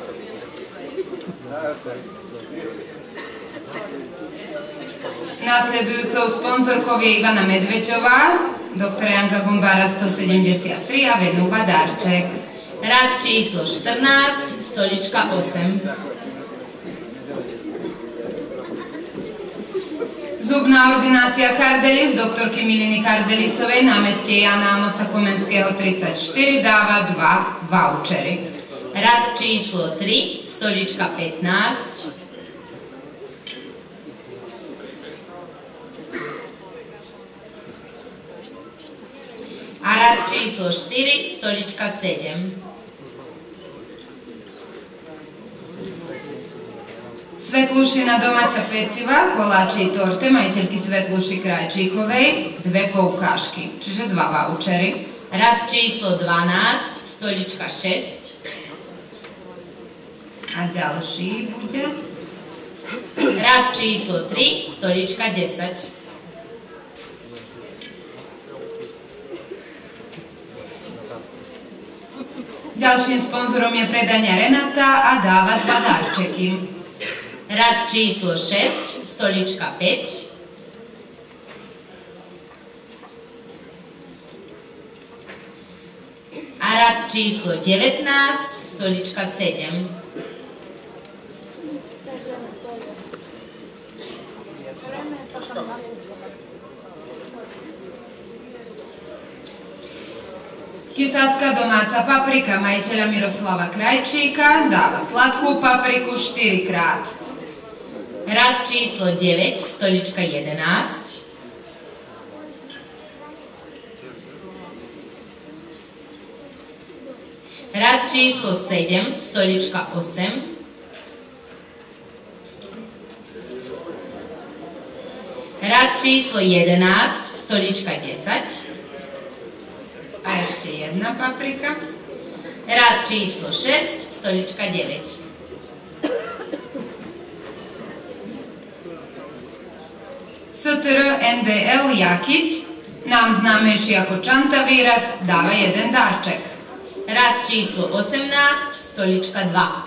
Nasledujúcou sponzorkou je Ivana Medveďová, doktora Janka Gumbára stosedemdesiattri a venúva darček. Rad číslo štrnásť, stolička osem. Zubná ordinácia Kardelis doktorky Miliny Kardelisovej na meste Jana Amosa Komenského tridsaťštyri dáva dva vouchery. Rad číslo tri, stolička pätnásť. A rad číslo štyri, stolička sedem. Svetlušina domáca peciva, koláči, torte, majiteľky Svetluši Krajčíkovej, dve poukážky, čiže dva vouchery. Rad číslo dvanásť, stolička šesť. A ďalší bude? Rad číslo tri, stolička desať. Ďalším sponzorom je predania Renata a dáva dva darčeky. Rad číslo šesť, stolička päť. A rad číslo devätnásť, stolička sedem. Kisácka domáca paprika majiteľa Miroslava Krajčíka dáva sladkú papriku štyri krát. Rad číslo deväť, stolička jedenásť. Rad číslo sedem, stolička osem. Rad číslo jedenásť, stolička desať. A ešte jedna paprika. Rad číslo šesť, stolička deväť. es té er en dé el Jakič, nám známejší ako Čantavírac, dáva jeden darček. Rad číslo osemnásť, stolička dva.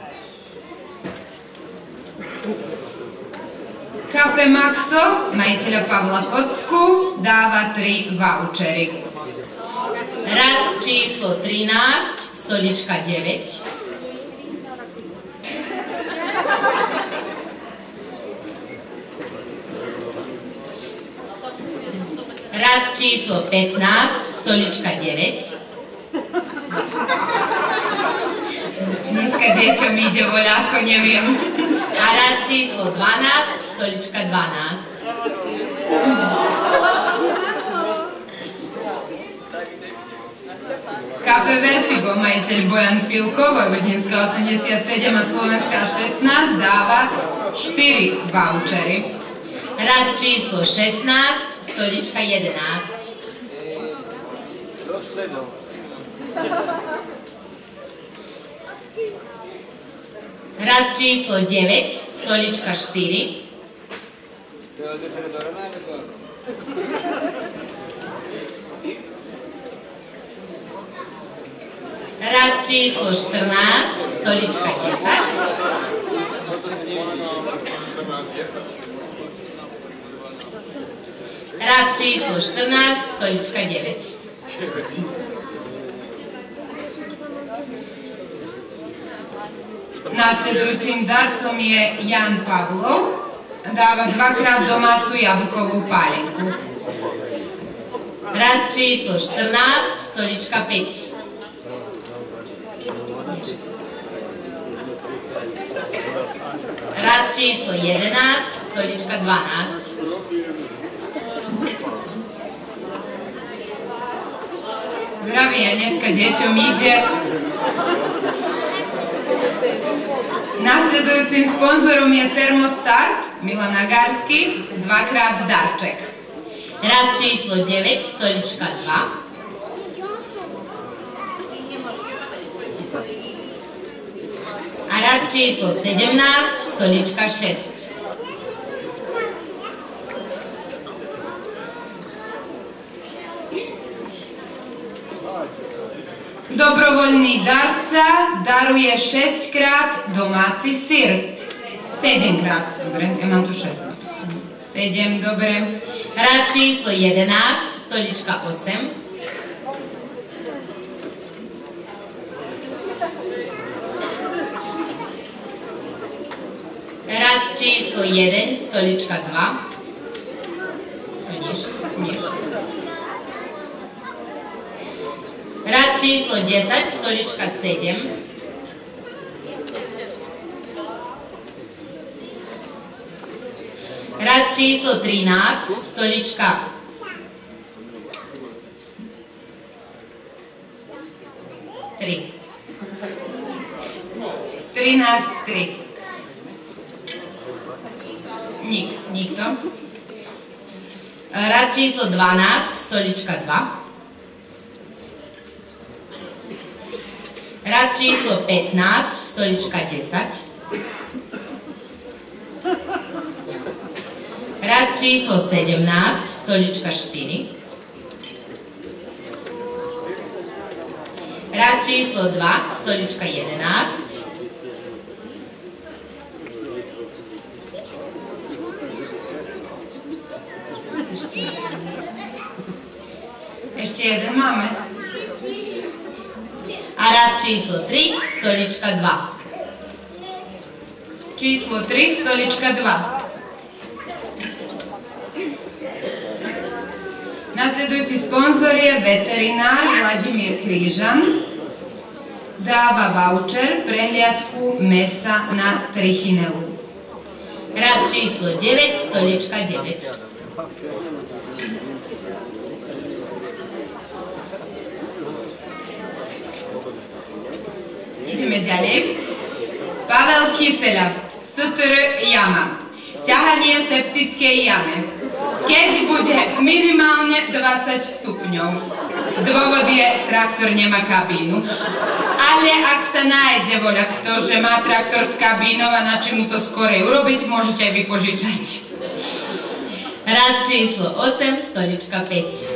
Kafe Maxo, majiteľa Pavla Kocku, dáva tri vouchery. Rad číslo trinásť, stolička deväť. Rad číslo pätnásť, stolička deväť. Dneska deťom ide voľako, neviem. A rad číslo dvanásť, stolička dvanásť. Kafe Vertigo, majiteľ Bojan Filko, Vojvodinská osemdesiatsedem a Slovenská šestnásť, dáva štyri vouchery. Rad číslo šestnásť, stolička jedenásť. Rad číslo deväť, stolička štyri. Rad číslo štrnásť, stolička desať. Rad číslo štrnásť, stolička deväť. Nasledujúcim darcom je Jan Pavlov, dáva dvakrát domácu jablkovú pálenku. Rad číslo štrnásť, stolička päť. Rad číslo jedenásť, stolička dvanásť. Zdraví, a dneska deťom ide. Nasledujúcim sponzorom je Termostart, Milan Agársky, dvakrát darček. Rad číslo deväť, stolička dva. A rad číslo sedemnásť, stolička šesť. Dobrovoľný darca daruje šesťkrát domáci syr. sedemkrát, dobre, ja mám tu šesť. sedem, dobre. Rad číslo jedenásť, stolička osem. Rad číslo jeden, stolička dva. Niž, niž. Rad číslo desať, stolička sedem. Rad číslo trinásť, stolička tri. trinásť, tri. Nik, nikto. Rad číslo dvanásť, stolička dva. Rad číslo pätnásť, stolička desať. Rad číslo sedemnásť, stolička štyri. Rad číslo dva, stolička jedenásť. Ešte jeden máme. A rad číslo tri, stolička dva. Číslo tri, stolička dva. Nasledujúci sponzor je veterinár Vladimír Krížan. Dáva voucher prehliadku mesa na trichinelu. Rad číslo deväť, stolička deväť. Ideme ďalej. Pavel Kyseľa, es té er jama. Ťahanie septickej jame. Keď bude minimálne dvadsať stupňov. Dôvod je, traktor nemá kabínu. Ale ak sa nájde voľa kto, že má traktor s kabínou a na čím mu to skorej urobiť, môžete aj vypožičať. Rad číslo osem, stolička päť.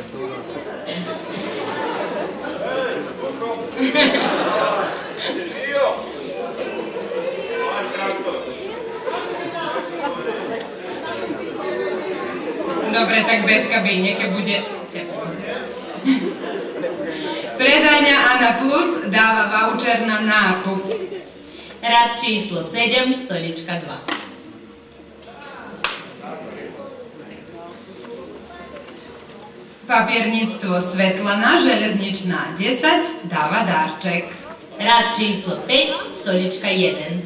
Dobre, tak bez kabíne, keď bude teplo. Predajňa Ana Plus dáva voucher na nákup. Rad číslo sedem, stolička dva. Papierníctvo Svetlana, železničná desať, dáva darček. Rad číslo päť, stolička jeden.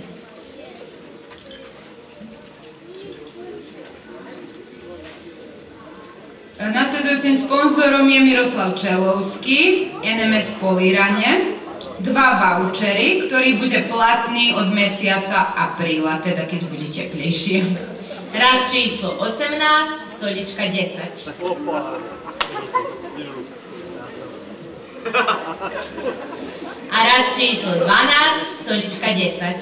Nasledujúcim sponzorom je Miroslav Čelovský, en em es Políranie. Dva vouchery, ktorý bude platný od mesiaca apríla, teda keď bude teplejšie. Rad číslo osemnásť, stolička desať. A rad číslo dvanásť, stolička desať.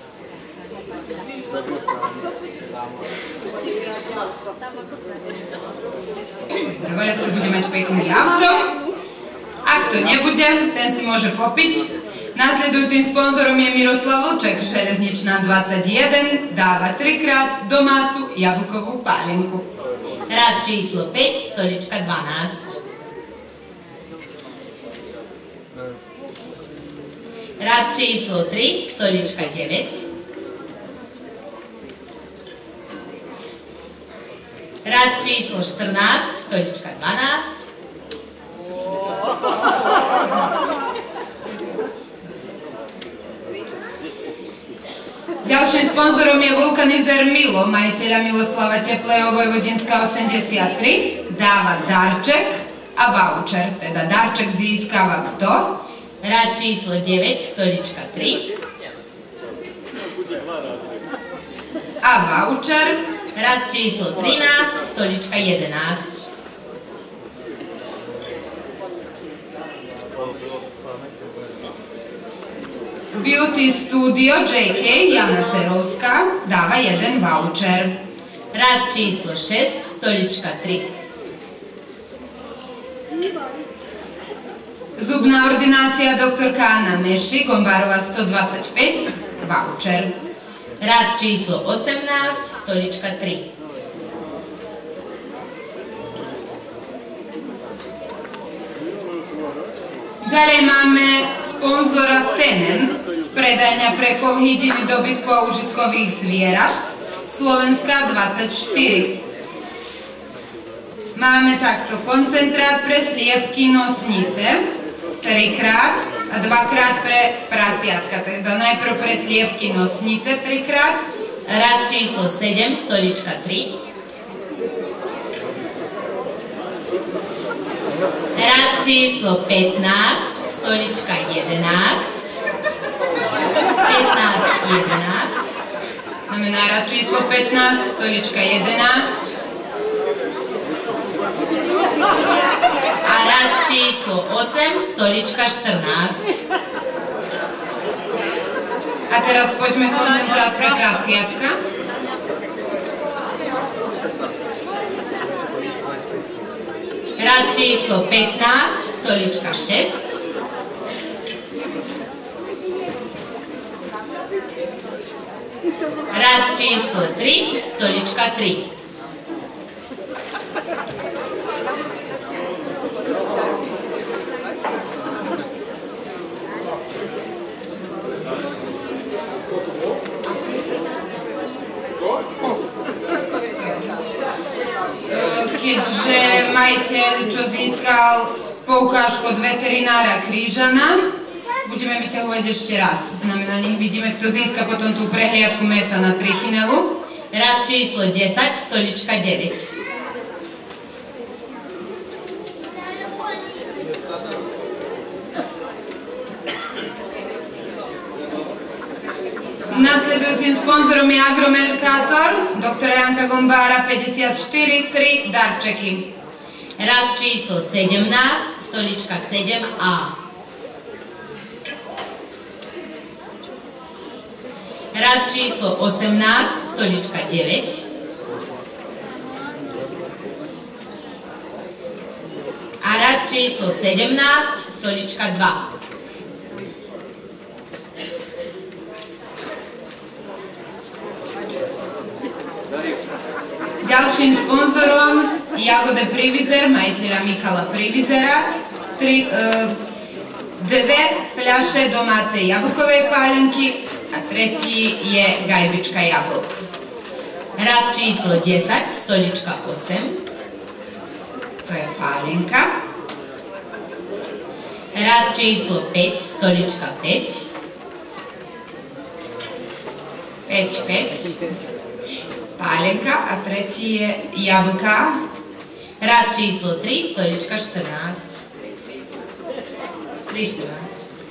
Voľa to bude mať pekný auto. Ak to nebude, ten si môže popiť. Nasledujúcim sponzorom je Miroslav Vlček, železničná dvadsaťjeden, dáva trikrát domácu jablkovú pálenku. Rad číslo päť, stolička dvanásť. Rad číslo tri, stolička deväť. Rad číslo štrnásť, stolička dvanásť. Ďalším sponzorom je vulkanizer Milo, majiteľa Miloslava Teplého Vojvodinska osemdesiattri. Dáva darček a voucher, teda darček získava kto? Rad číslo deväť, stolička tri. A voucher? Rad číslo trinásť, stolička jedenásť. Beauty Studio jé ká Jana Cerovská dáva jeden voucher. Rad číslo šesť, stolička tri. Zubná ordinácia doktorka Anna Meši, Gombárova sto dvadsaťpäť, voucher. Rad číslo osemnásť, stolička tri. Ďalej máme sponzora Tenen, predajňa pre chov hydiny, dobytku a užitkových zvierat, Slovenská dvadsaťštyri. Máme takto koncentrát pre sliepky nosnice, trikrát a dvakrát pre prasiatka. Teda najprv pre sliepky nosnice trikrát. Rad číslo sedem, stolička tri. Rad číslo pätnásť, stolička jedenásť. pätnásť, jedenásť. Znamená rad číslo pätnásť, stolička jedenásť. A rad číslo osem, stolička štrnásť. A teraz poďme koncentrát pre prasiatka. Rad číslo pätnásť, stolička šesť. Rad číslo tri, stolička tri. Keďže majiteľ, čo získal poukážku od veterinára Krížana, budeme vyťahovať ešte raz. Znamená, nech vidíme, kto získa potom tú prehliadku mesa na trichinelu. Rad číslo desať, stolička deväť. Nasledujúcim sponzorom je Agromercator, doktora Janka Gombára päťdesiatštyri, tri darčeky. Rad číslo sedemnásť, stolička sedem á. Rad číslo osemnásť, stolička deväť. A rad číslo sedemnásť, stolička dva. Ďalším sponzorom Jagode Privizer, majiteľa Michala Privizera, tri, e, dve fľaše domácej jablkovej pálenky a tretí je gajbička jablk. Rad číslo desať, stolička osem. To je pálenka. Rad číslo päť, stolička päť. päť, päť. Pálenka a tretí je jablka. Rad číslo tri, stolička štrnásť. tri, štrnásť.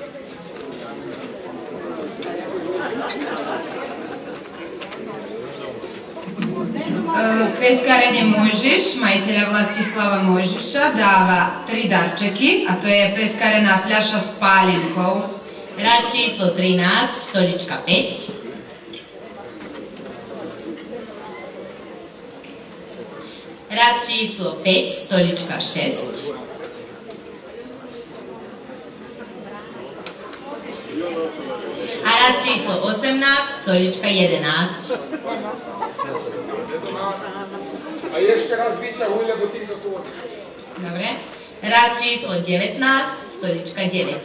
Peskárene Mojžiš, majiteľa Vlastislava Mojžiša, dáva tri darčeky a to je peskárená fľaša s pálenkou. Rad číslo trinásť, stolička päť. Rad číslo päť, stolička šesť. A rad číslo osemnásť, stolička jedenásť. A ešte raz vyťahuj, lebo týmto tu odíš. Dobre. Rad číslo devätnásť, stolička deväť.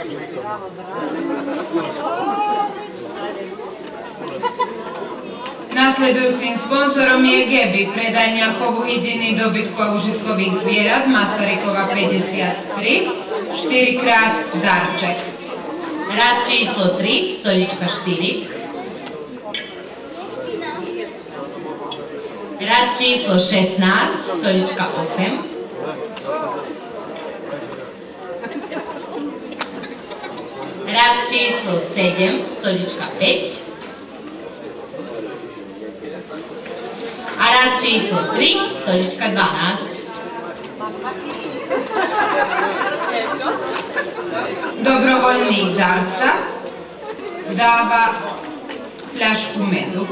Nasledujúcim sponzorom je Gebi, predajňa chovu hydiny, dobytku a užitkových zvierat, Masarykova päťdesiattri, štyrikrát darček. Rad číslo tri, stolička štyri. Rad číslo šestnásť, stolička osem. Rad číslo sedem, stolička päť. A rad číslo tri, stolička dvanásť. Dobrovoľný darca dáva fľašku medu.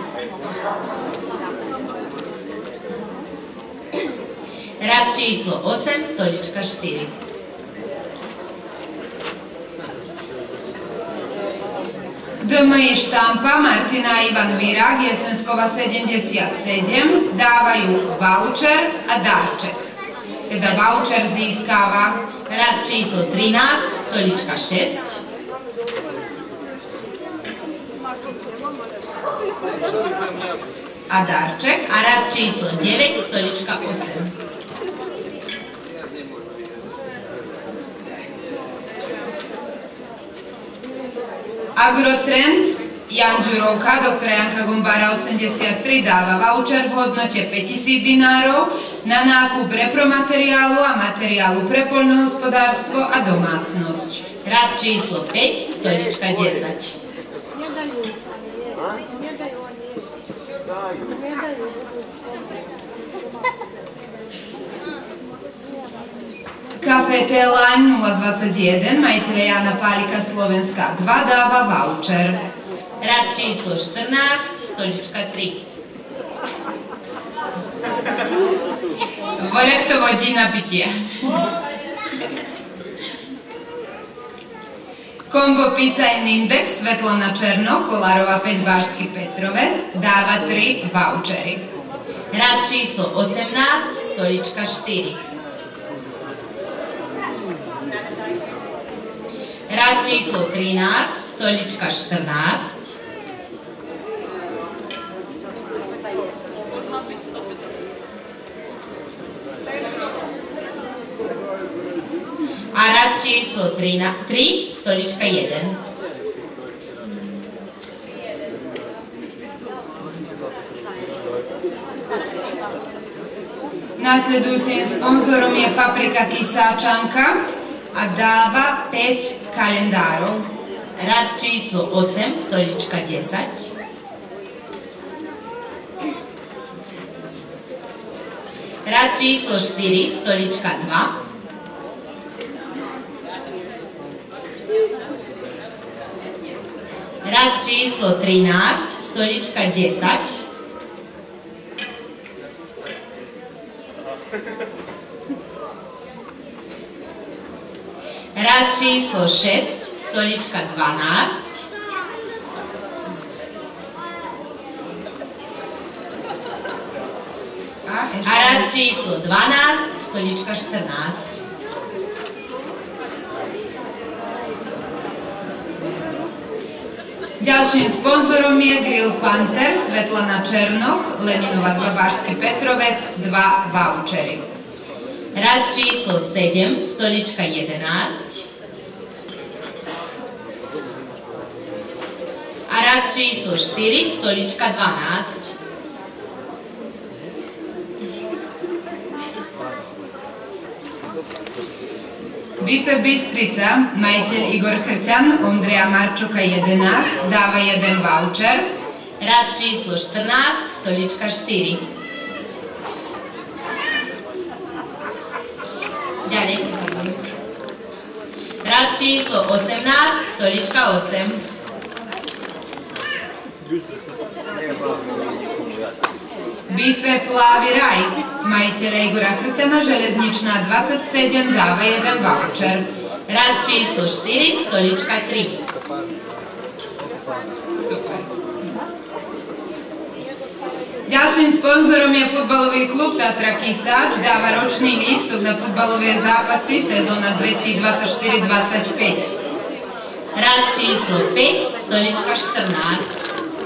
Rad číslo osem, stolička štyri. dé em í štampa Martina Ivan Virák, Jesenskova sedemdesiatsedem, dávajú voucher a darček. Teda voucher získava rad číslo trinásť, stolička šesť. A darček. A rad číslo deväť, stolička osem. Agrotrend Jan Žurovka, doktora Janka Gombára osemdesiattri dáva voucher v hodnote päťtisíc dinárov na nákup repromateriálu a materiálu pre poľnohospodárstvo a domácnosť. Rad číslo päť, stolička desať. Café T-Line nula dvadsaťjeden, majiteľa Jana Pálika Slovenská dva dáva voucher. Rad číslo štrnásť, stolička tri. Voľak to vodí na pitie. Kombo Pizza and Index Svetlana Černoch, Kolárova päť, Vážsky Petrovec dáva tri vouchery. Rad číslo osemnásť, stolička štyri. Rad číslo trinásť, stolička štrnásť. A rad číslo tri, stolička jeden. Nasledujúcim sponzorom je Paprika Kysáčanka a dáva päť kalendárov. Rad číslo osem, stolička desať. Rad číslo štyri, stolička dva. Rad číslo trinásť, stolička desať. Rad číslo šesť, stolička dvanásť. A rad číslo dvanásť, stolička štrnásť. Ďalším sponzorom je Grill Panther Svetlana Černoch, Leninova dva, Vážsky Petrovec dva vouchery. Rad číslo sedem, stolička jedenásť. A rad číslo štyri, stolička dvanásť. Bife Bystrica, majiteľ Igor Chrťan, Ondreja Marčuka jedenásť, dáva jeden voucher. Rad číslo štrnásť, stolička štyri. Ďalej. Rad číslo osemnásť, stolička osem. Bife Plávy Raj, majiteľa Igora Chrťana, Železničná dvadsaťsedem, dáva jeden voucher. Rad číslo štyri, stolička tri. Super. Ďalším sponzorom je futbalový klub Tatra Kisáč, dáva ročný lístok na futbalové zápasy sezóna dvetisícdvadsaťštyri dvadsaťpäť. Rad číslo päť, stolička štrnásť.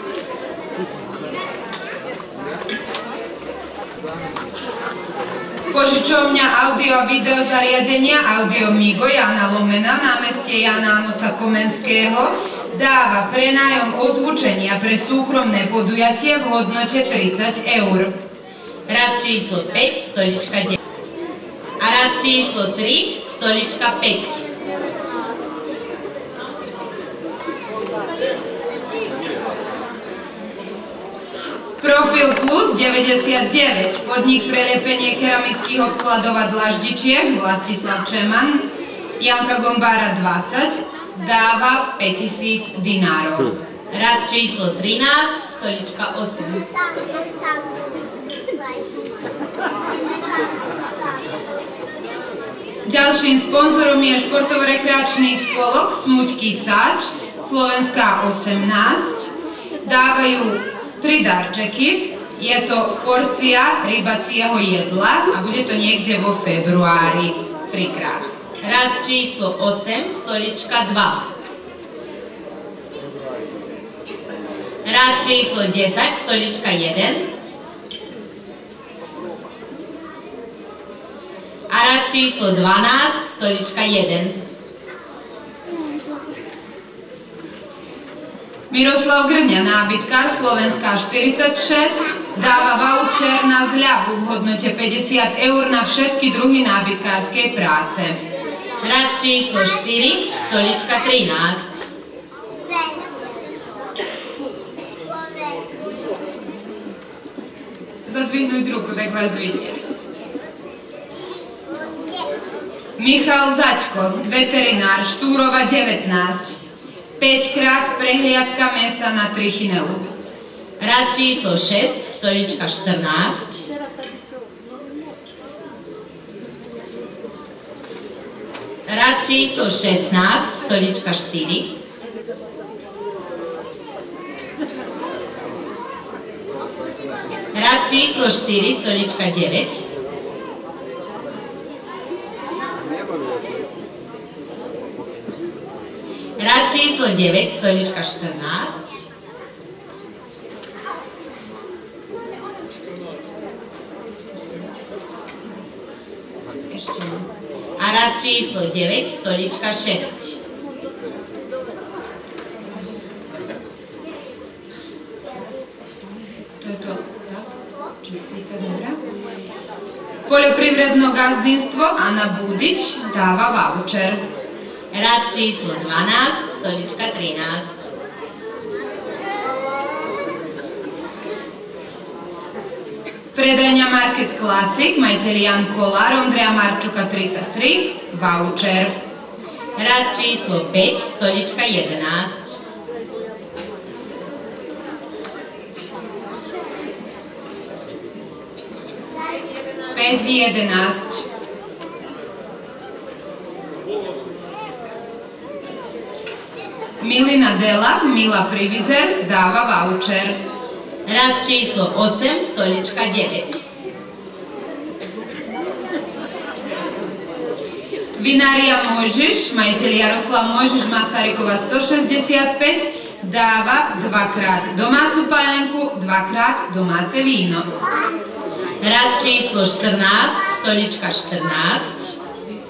Požičovňa audio a video zariadenia Audio Migo Jana Lomena, námestie Jana Amosa Komenského, dáva prenájom ozvučenia pre súkromné podujatie v hodnote tridsať eur. Rad číslo päť, stolička deväť. A rad číslo tri, stolička päť. Profil Plus deväťdesiatdeväť, podnik pre lepenie keramických obkladov a dlaždičiek, Vlastislav Čeman, Janka Gombára dvadsať, dáva päťtisíc dinárov. Rad číslo trinásť, stolička osem. Ďalším sponzorom je športovo-rekreačný spolok Smuť Kisáč, Slovenská osemnásť, dávajú tri darčeky. Je to porcia rybacieho jedla a bude to niekde vo februári trikrát. Rad číslo osem, stolička dva. Rad číslo desať, stolička jeden. A rad číslo dvanásť, stolička jeden. Miroslav Grňa, nábytkár, Slovenská štyridsaťšesť, dáva voucher na zľavu v hodnote päťdesiat eur na všetky druhy nábytkárskej práce. Rad číslo štyri, stolička trinásť. Zadvihnúť ruku, tak vás vidie. Michal Začko, veterinár, Štúrova devätnásť. päťkrát prehliadka mesa na trichinelu. Rad číslo šesť, stolička štrnásť. Rad číslo šestnásť, stolička štyri. Rad číslo štyri, stolička deväť. Rad číslo deväť, stolička štrnásť. A rad číslo deväť, stolička šesť. To je to, tak? Čistíka, dobrá. Poľoprivredno gazdinstvo Anna Budič dáva voucher. Rad číslo dvanásť, stolička trinásť. Predajňa Market Classic, majiteľ Jan Kolár, Ondreja Marčuka tridsaťtri, voucher. Rad číslo päť, stolička jedenásť. päť jedenásť. Milina Dela, Mila Privizer, dáva voucher. Rad číslo osem, stolička deväť. Vinária Mojžiš, majiteľ Jaroslav Mojžiš, Masarykova stošesťdesiatpäť, dáva dvakrát domácu pálenku, dvakrát domáce víno. Rad číslo štrnásť, stolička štrnásť.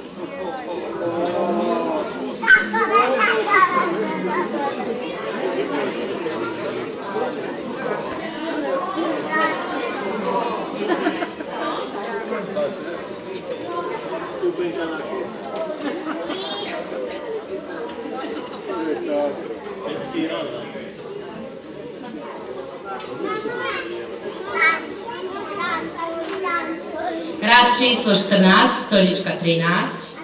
Rad číslo štrnásť, stolička trinásť.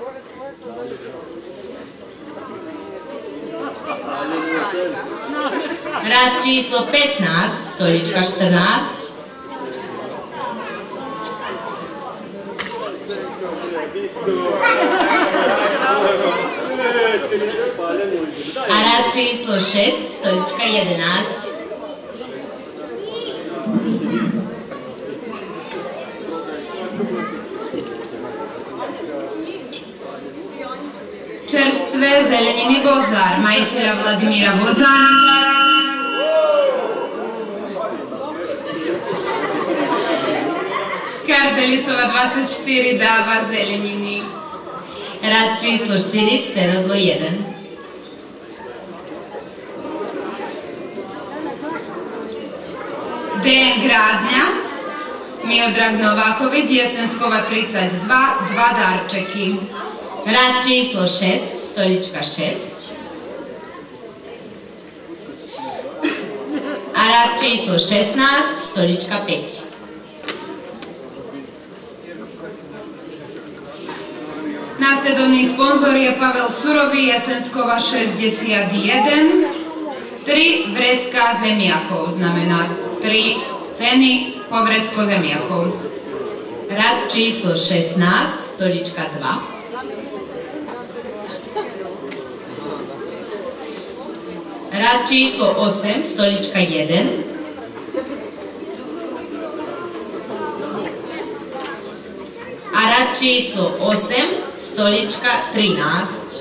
Rad číslo pätnásť, stolička štrnásť. A rad číslo šesť, stolička jedenásť. Čerstvé zeleniny Bozár, majiteľa Vladimíra Bozára. Kardelisova dvadsaťštyri dáva zeleniny. Rad číslo štyri, sedadlo jeden. D N Grádňa, Miodrag Novákovič, Jesenskova tridsaťdva, dva darčeky. Rad číslo šesť, stolička šesť. A rad číslo šestnásť, stolička päť. Následovný sponzor je Pavel Surový, Jesenskova šesťdesiatjeden, tri vrecká zemiakov, znamená tri ceny po vrecko zemiakov. Rad číslo šestnásť, stolička dva. Rad číslo osem, stolička jeden. A rad číslo osem, stolička trinásť.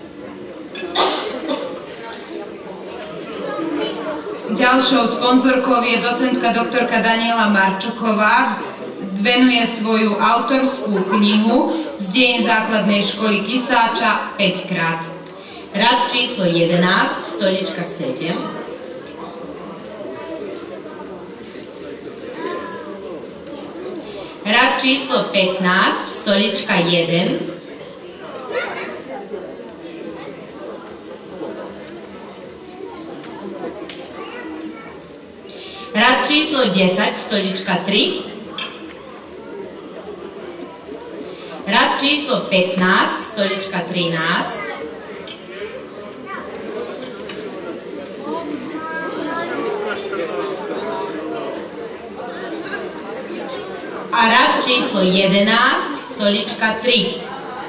Ďalšou sponzorkou je docentka doktorka Daniela Marčuková. Venuje svoju autorskú knihu z dejín základnej školy Kisáča päťkrát. Rad číslo jedenásť, stolička sedem. Rad číslo pätnásť, stolička jeden. Rad číslo desať, stolička tri. Rad číslo pätnásť, stolička trinásť. A rad číslo jedenásť, stolička tri.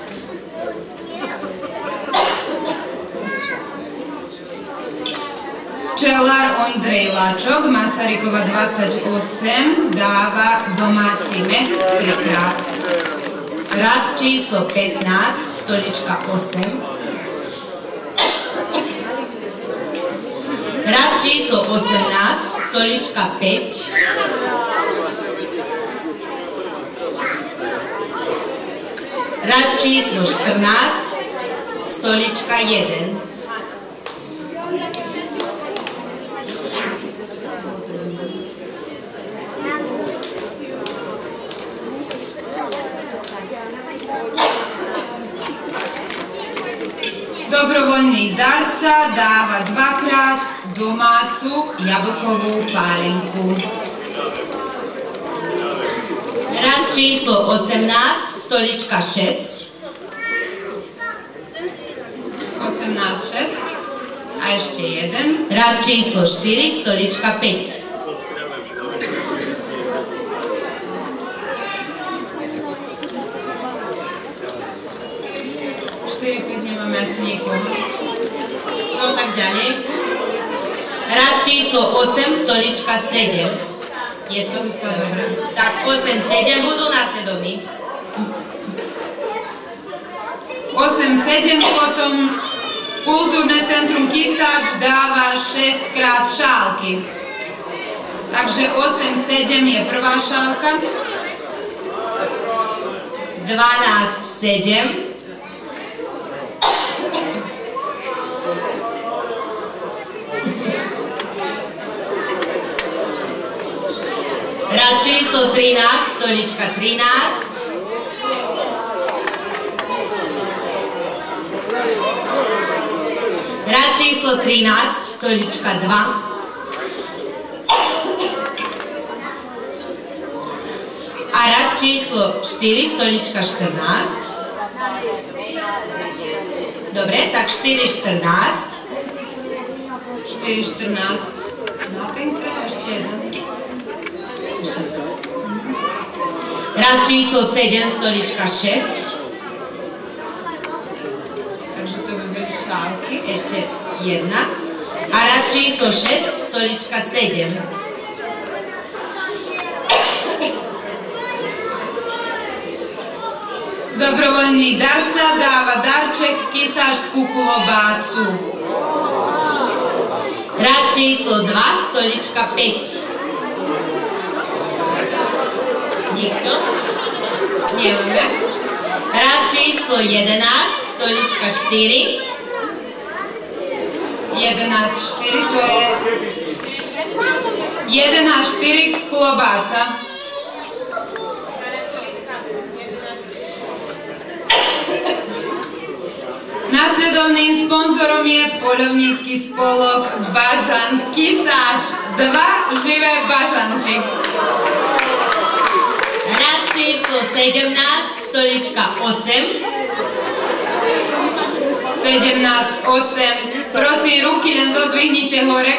Včelár Ondrej Lačok, Masarykova dvadsaťosem, dáva domáci med trikrát. Rad číslo pätnásť, stolička osem. Rad číslo osemnásť, stolička päť. Rad číslo štrnásť, stolička jeden. Dobrovoľný darca dáva dvakrát domácu jablkovú pálinku. Rad číslo osemnásť, stolička šesť. osemnásť šesť a ešte jeden. Rad číslo štyri, stolička päť. štyri päť nemáme jasníku. No tak ďalej. Rad číslo osem, stolička sedem. Je to tu dobre. Tak osem sedem budú následovní. osem sedem potom Kultúrne centrum Kisáč dáva šesťkrát šálky. Takže osem sedem je prvá šálka. dvanásť sedem. Rad číslo trinásť, stolička trinásť. Rad číslo trinásť, stolička dva. A rad číslo štyri, stolička štrnásť. Dobre, tak štyri štrnásť. štyri štrnásť. Na tenka ešte jeden. Rad číslo sedem, stolička šesť. Takže to by byli šálky. Ešte jedna. A rad číslo šesť, stolička sedem. Dobrovoľný darca dáva darček kisáčskú klobásu. Rad číslo dva, stolička päť. Nikto? Nemáme. Rad číslo jedenásť, stolička štyri. jedenásť štyri, to je jedenásť štyri klobása. Nasledovným sponzorom je poľovnícky spolok Bažant Kisáč. Dva živé bažanty. Rad číslo sedemnásť, stolička osem. sedemnásť osem. Prosím, ruky len zodvihnite hore.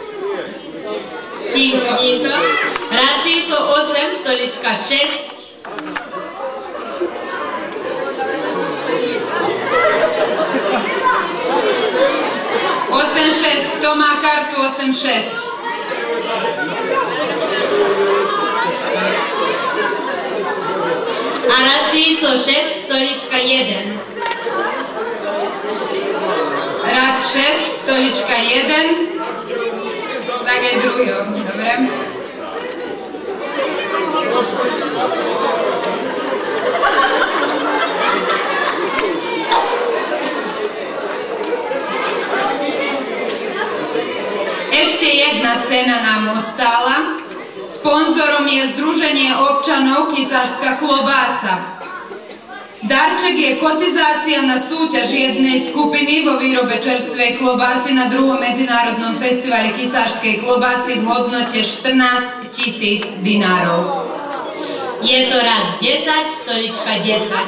Nikto, nikto. Rad číslo osem, stolička šesť. osem šesť, kto má kartu osem šesť? A rad číslo šesť, stolička jeden. Rad šesť, stolička jeden. Tak je druhý, dobre. Ešte jedna cena nám ostala. Sponzorom je Združenie občanov Kisačská klobása. Darček je kotizácia na súťaž jednej skupiny vo výrobe čerstvej klobásy na druhom medzinárodnom festivale Kisačskej klobásy v hodnote štrnásť tisíc dinárov. Je to rad desať, stolička desať.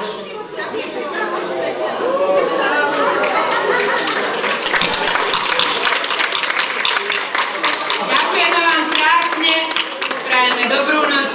Ďakujeme vám krásne, prajeme dobrú noc.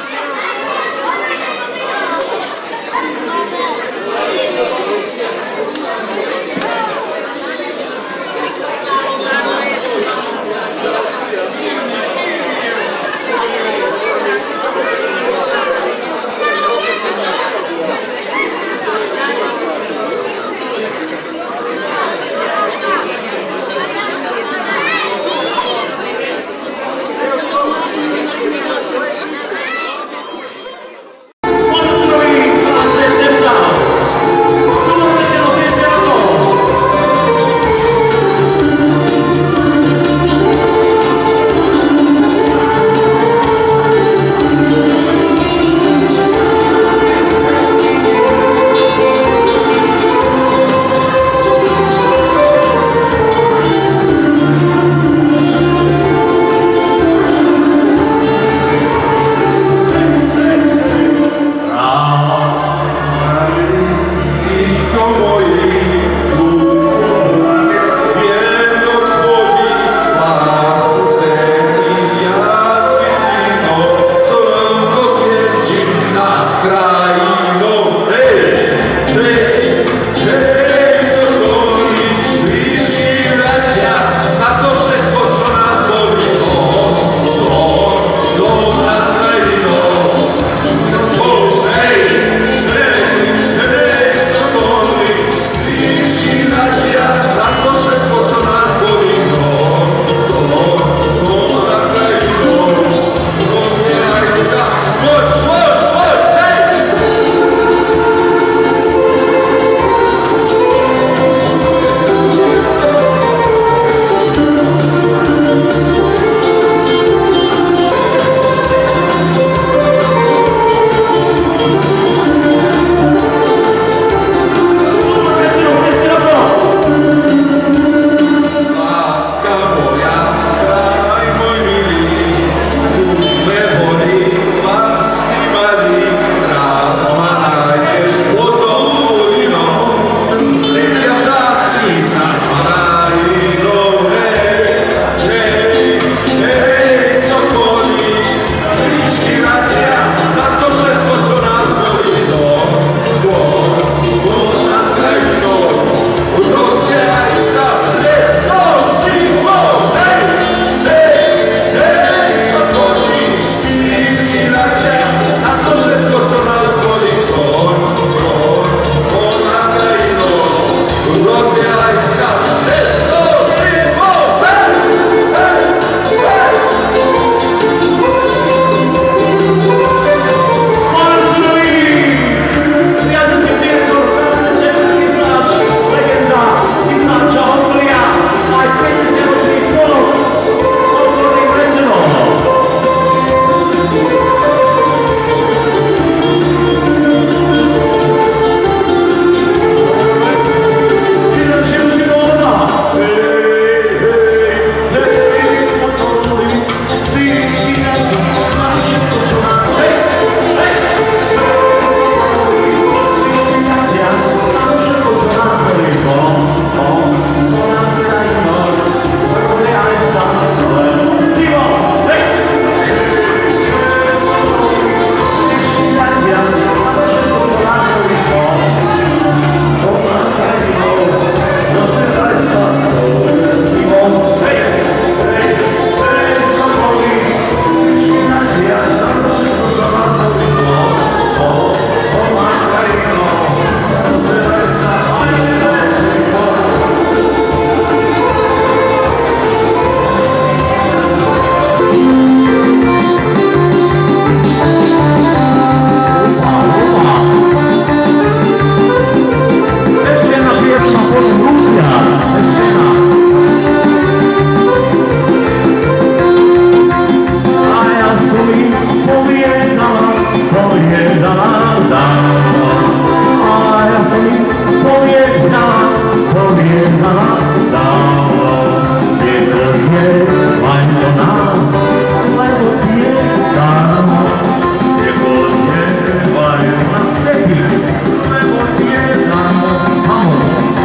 povedala dávno. A ja som im povedala, povedala dávno. Nepoznevaj do nás, lebo je dávno. Nepoznevaj na tepi, lebo je dávno. Mamo.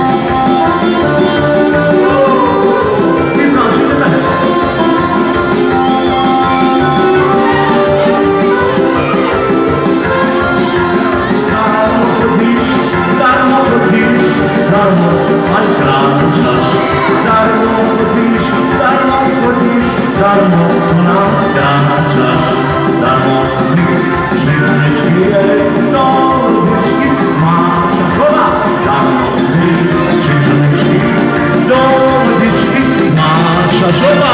Darmo, aj kráčaš, darmo chodíš, darmo chodíš, darmo tu nás kráčaš, darmo si živnečky jej do lozičky zmáčaš. Hola! Darmo si živnečky do lozičky zmáčaš. Hola!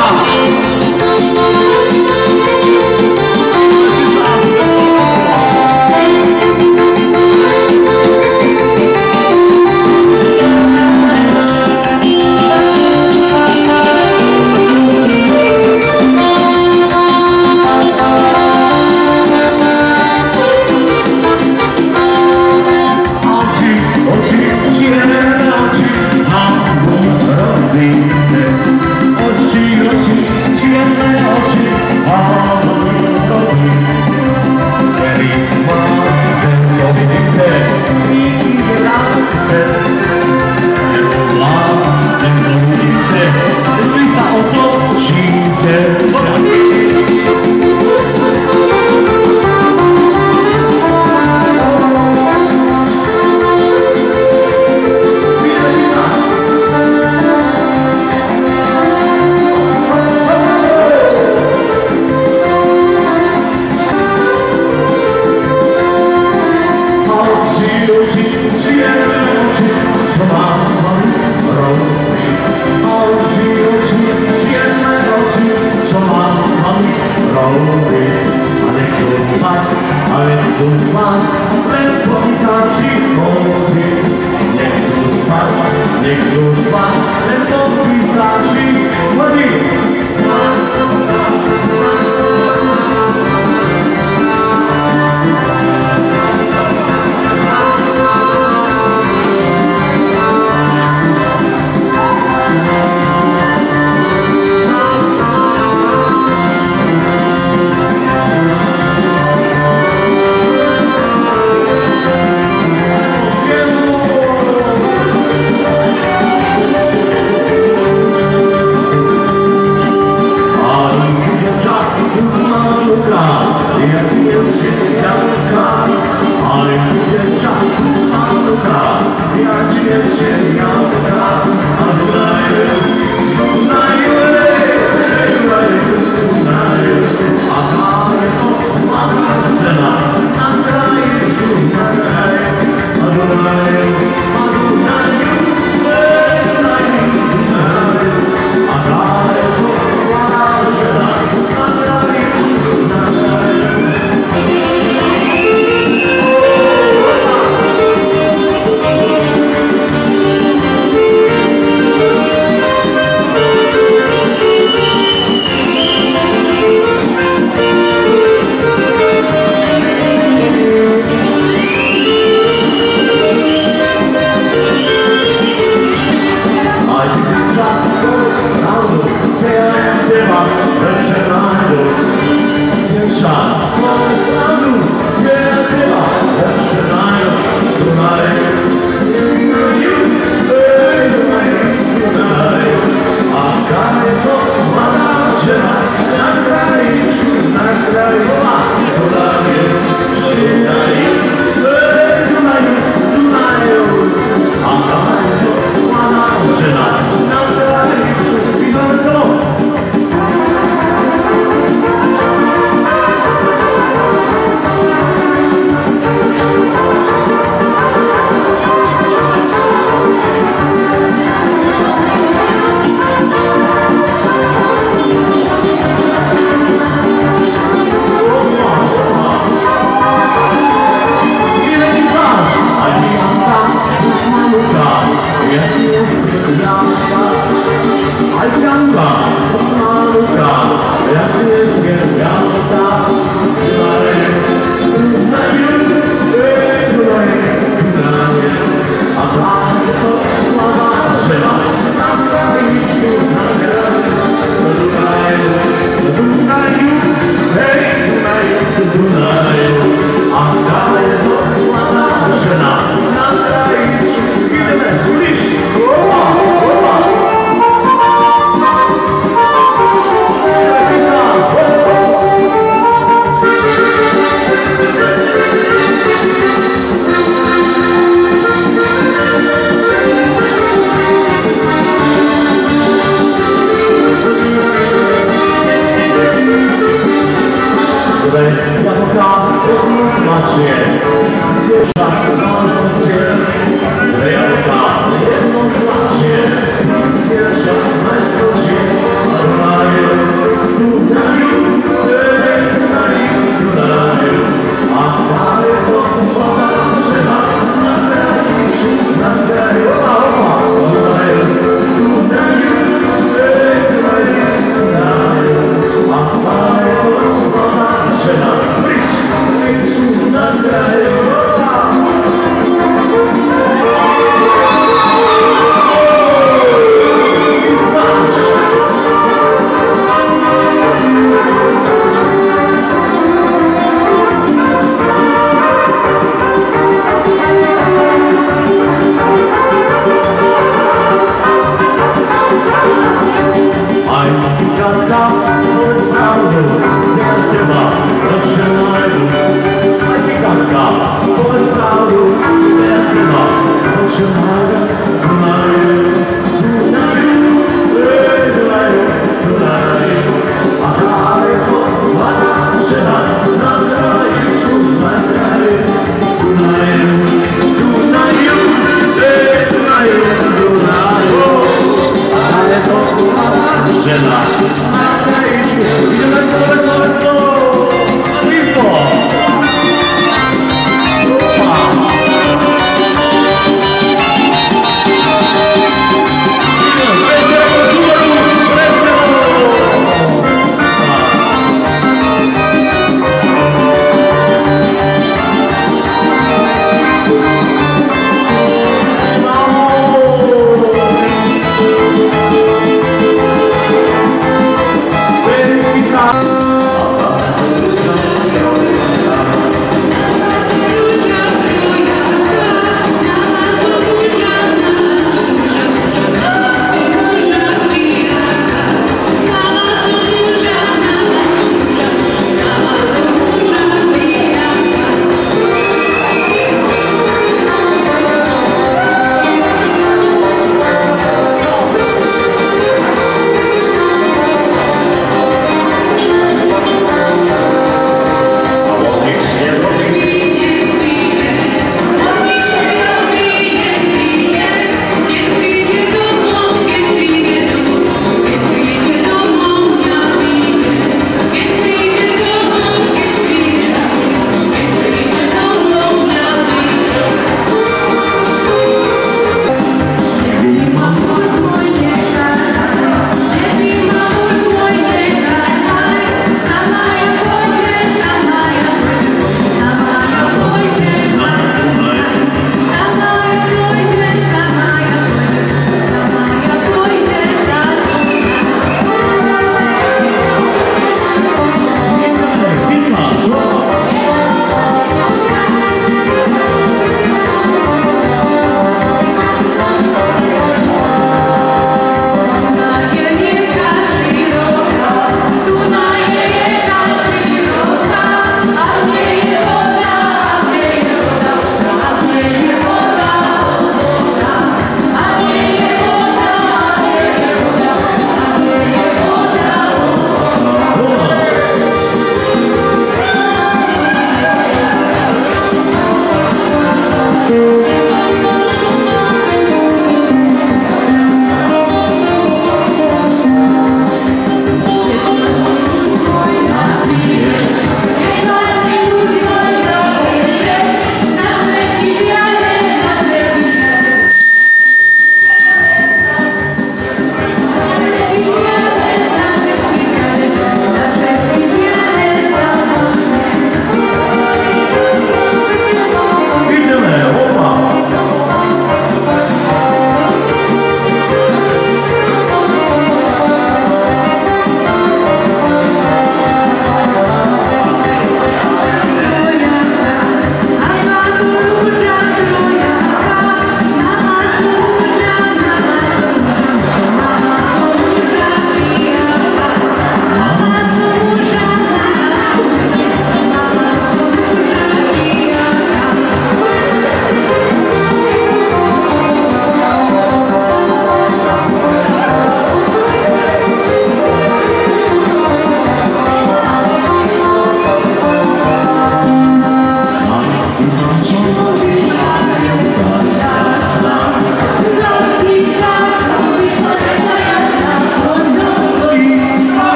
Polska, powiedz prawdę, serce ma, potrzymaj, Dunaju, Dunaju, Dunaju, Dunaju, a kraj pochłada trzeba na krańcu, na kraju, Dunaju, Dunaju, Dunaju, Dunaju, ale pochłada trzeba na krańcu, i wesoło, wesoło, wesoło, a lipo.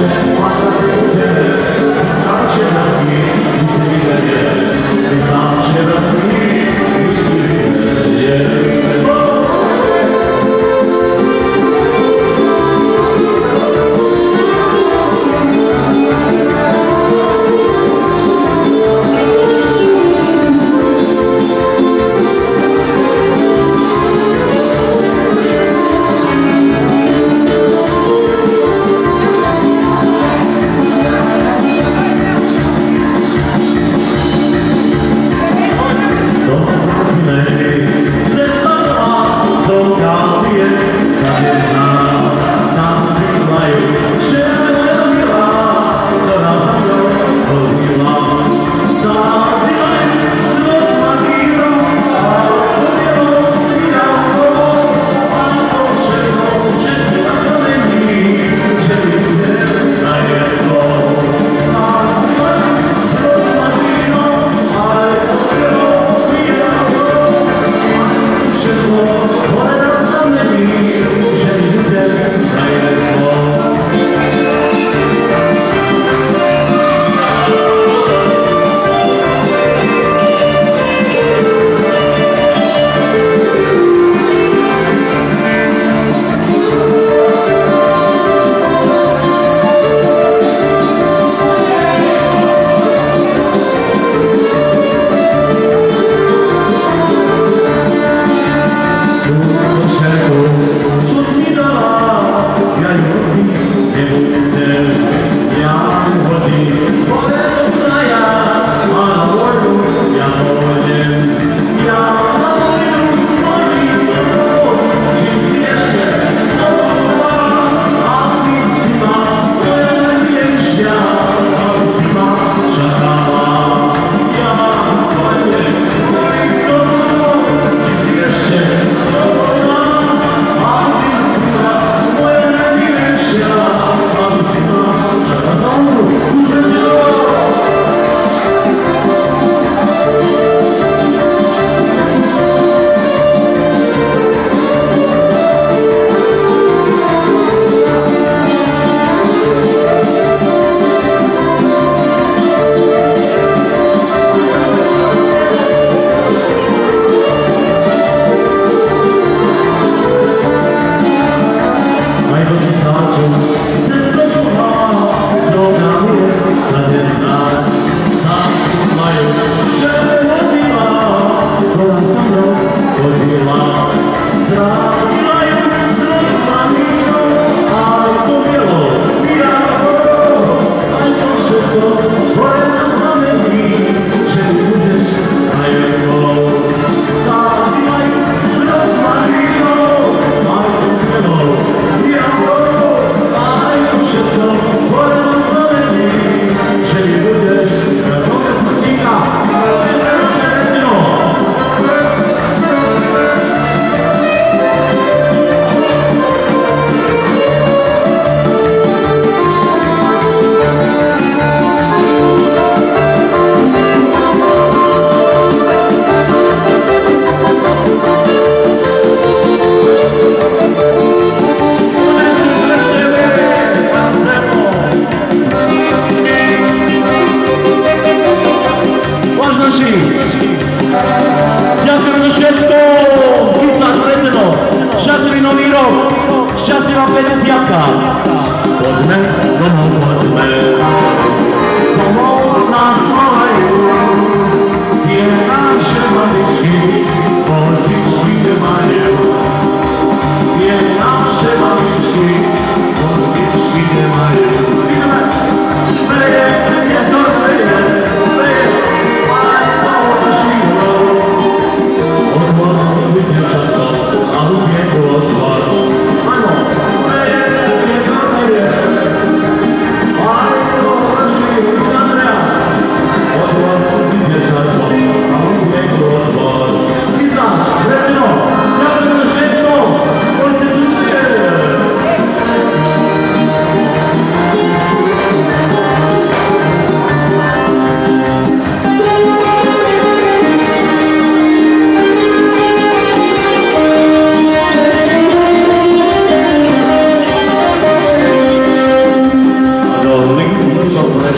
What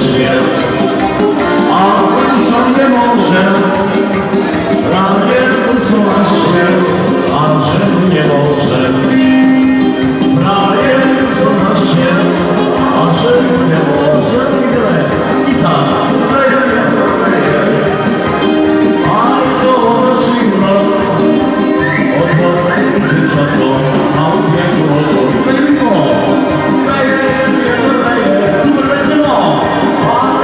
świat, a dusza nie może, prawie usuwa się, a że nie może. Prawie usuwa się, a że nie może. I tyle. I za. A to zimno, odwodne życia to, a ubiegło to mimo. Daje, daje, super, no.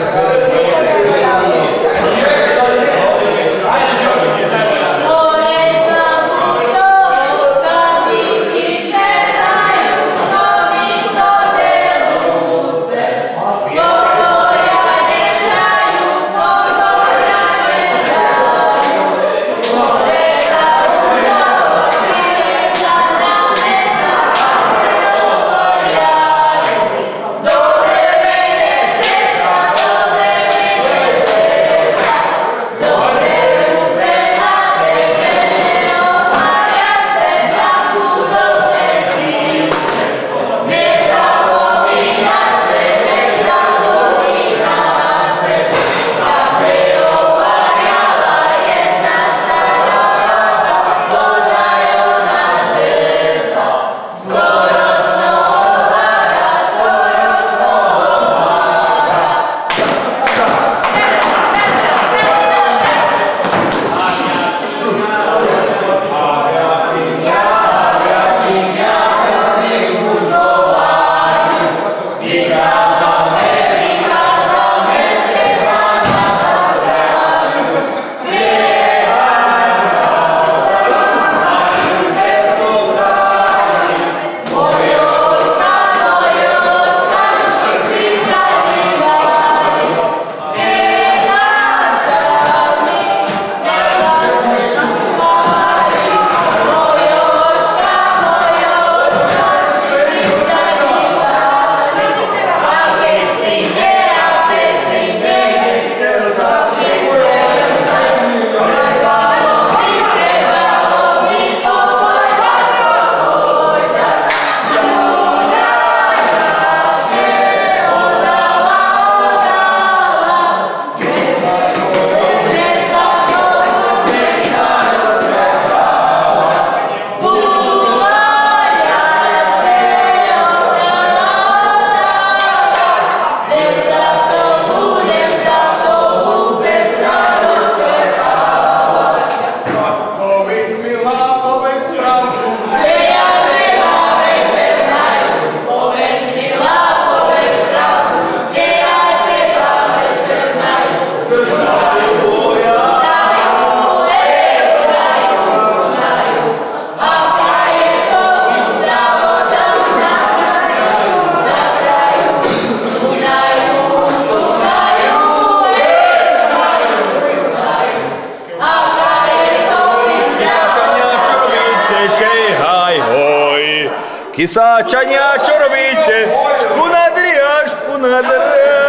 Kysáčania, čo robíte? Špunadria, špunadria.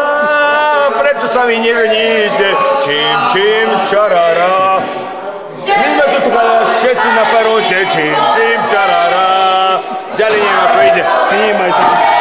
Prečo sa vy nevníte? Čím, čím, čarara. My sme tu všetci na farote. Čím, čím, čarara. Ďalej neviem, ako ide. Snímajte.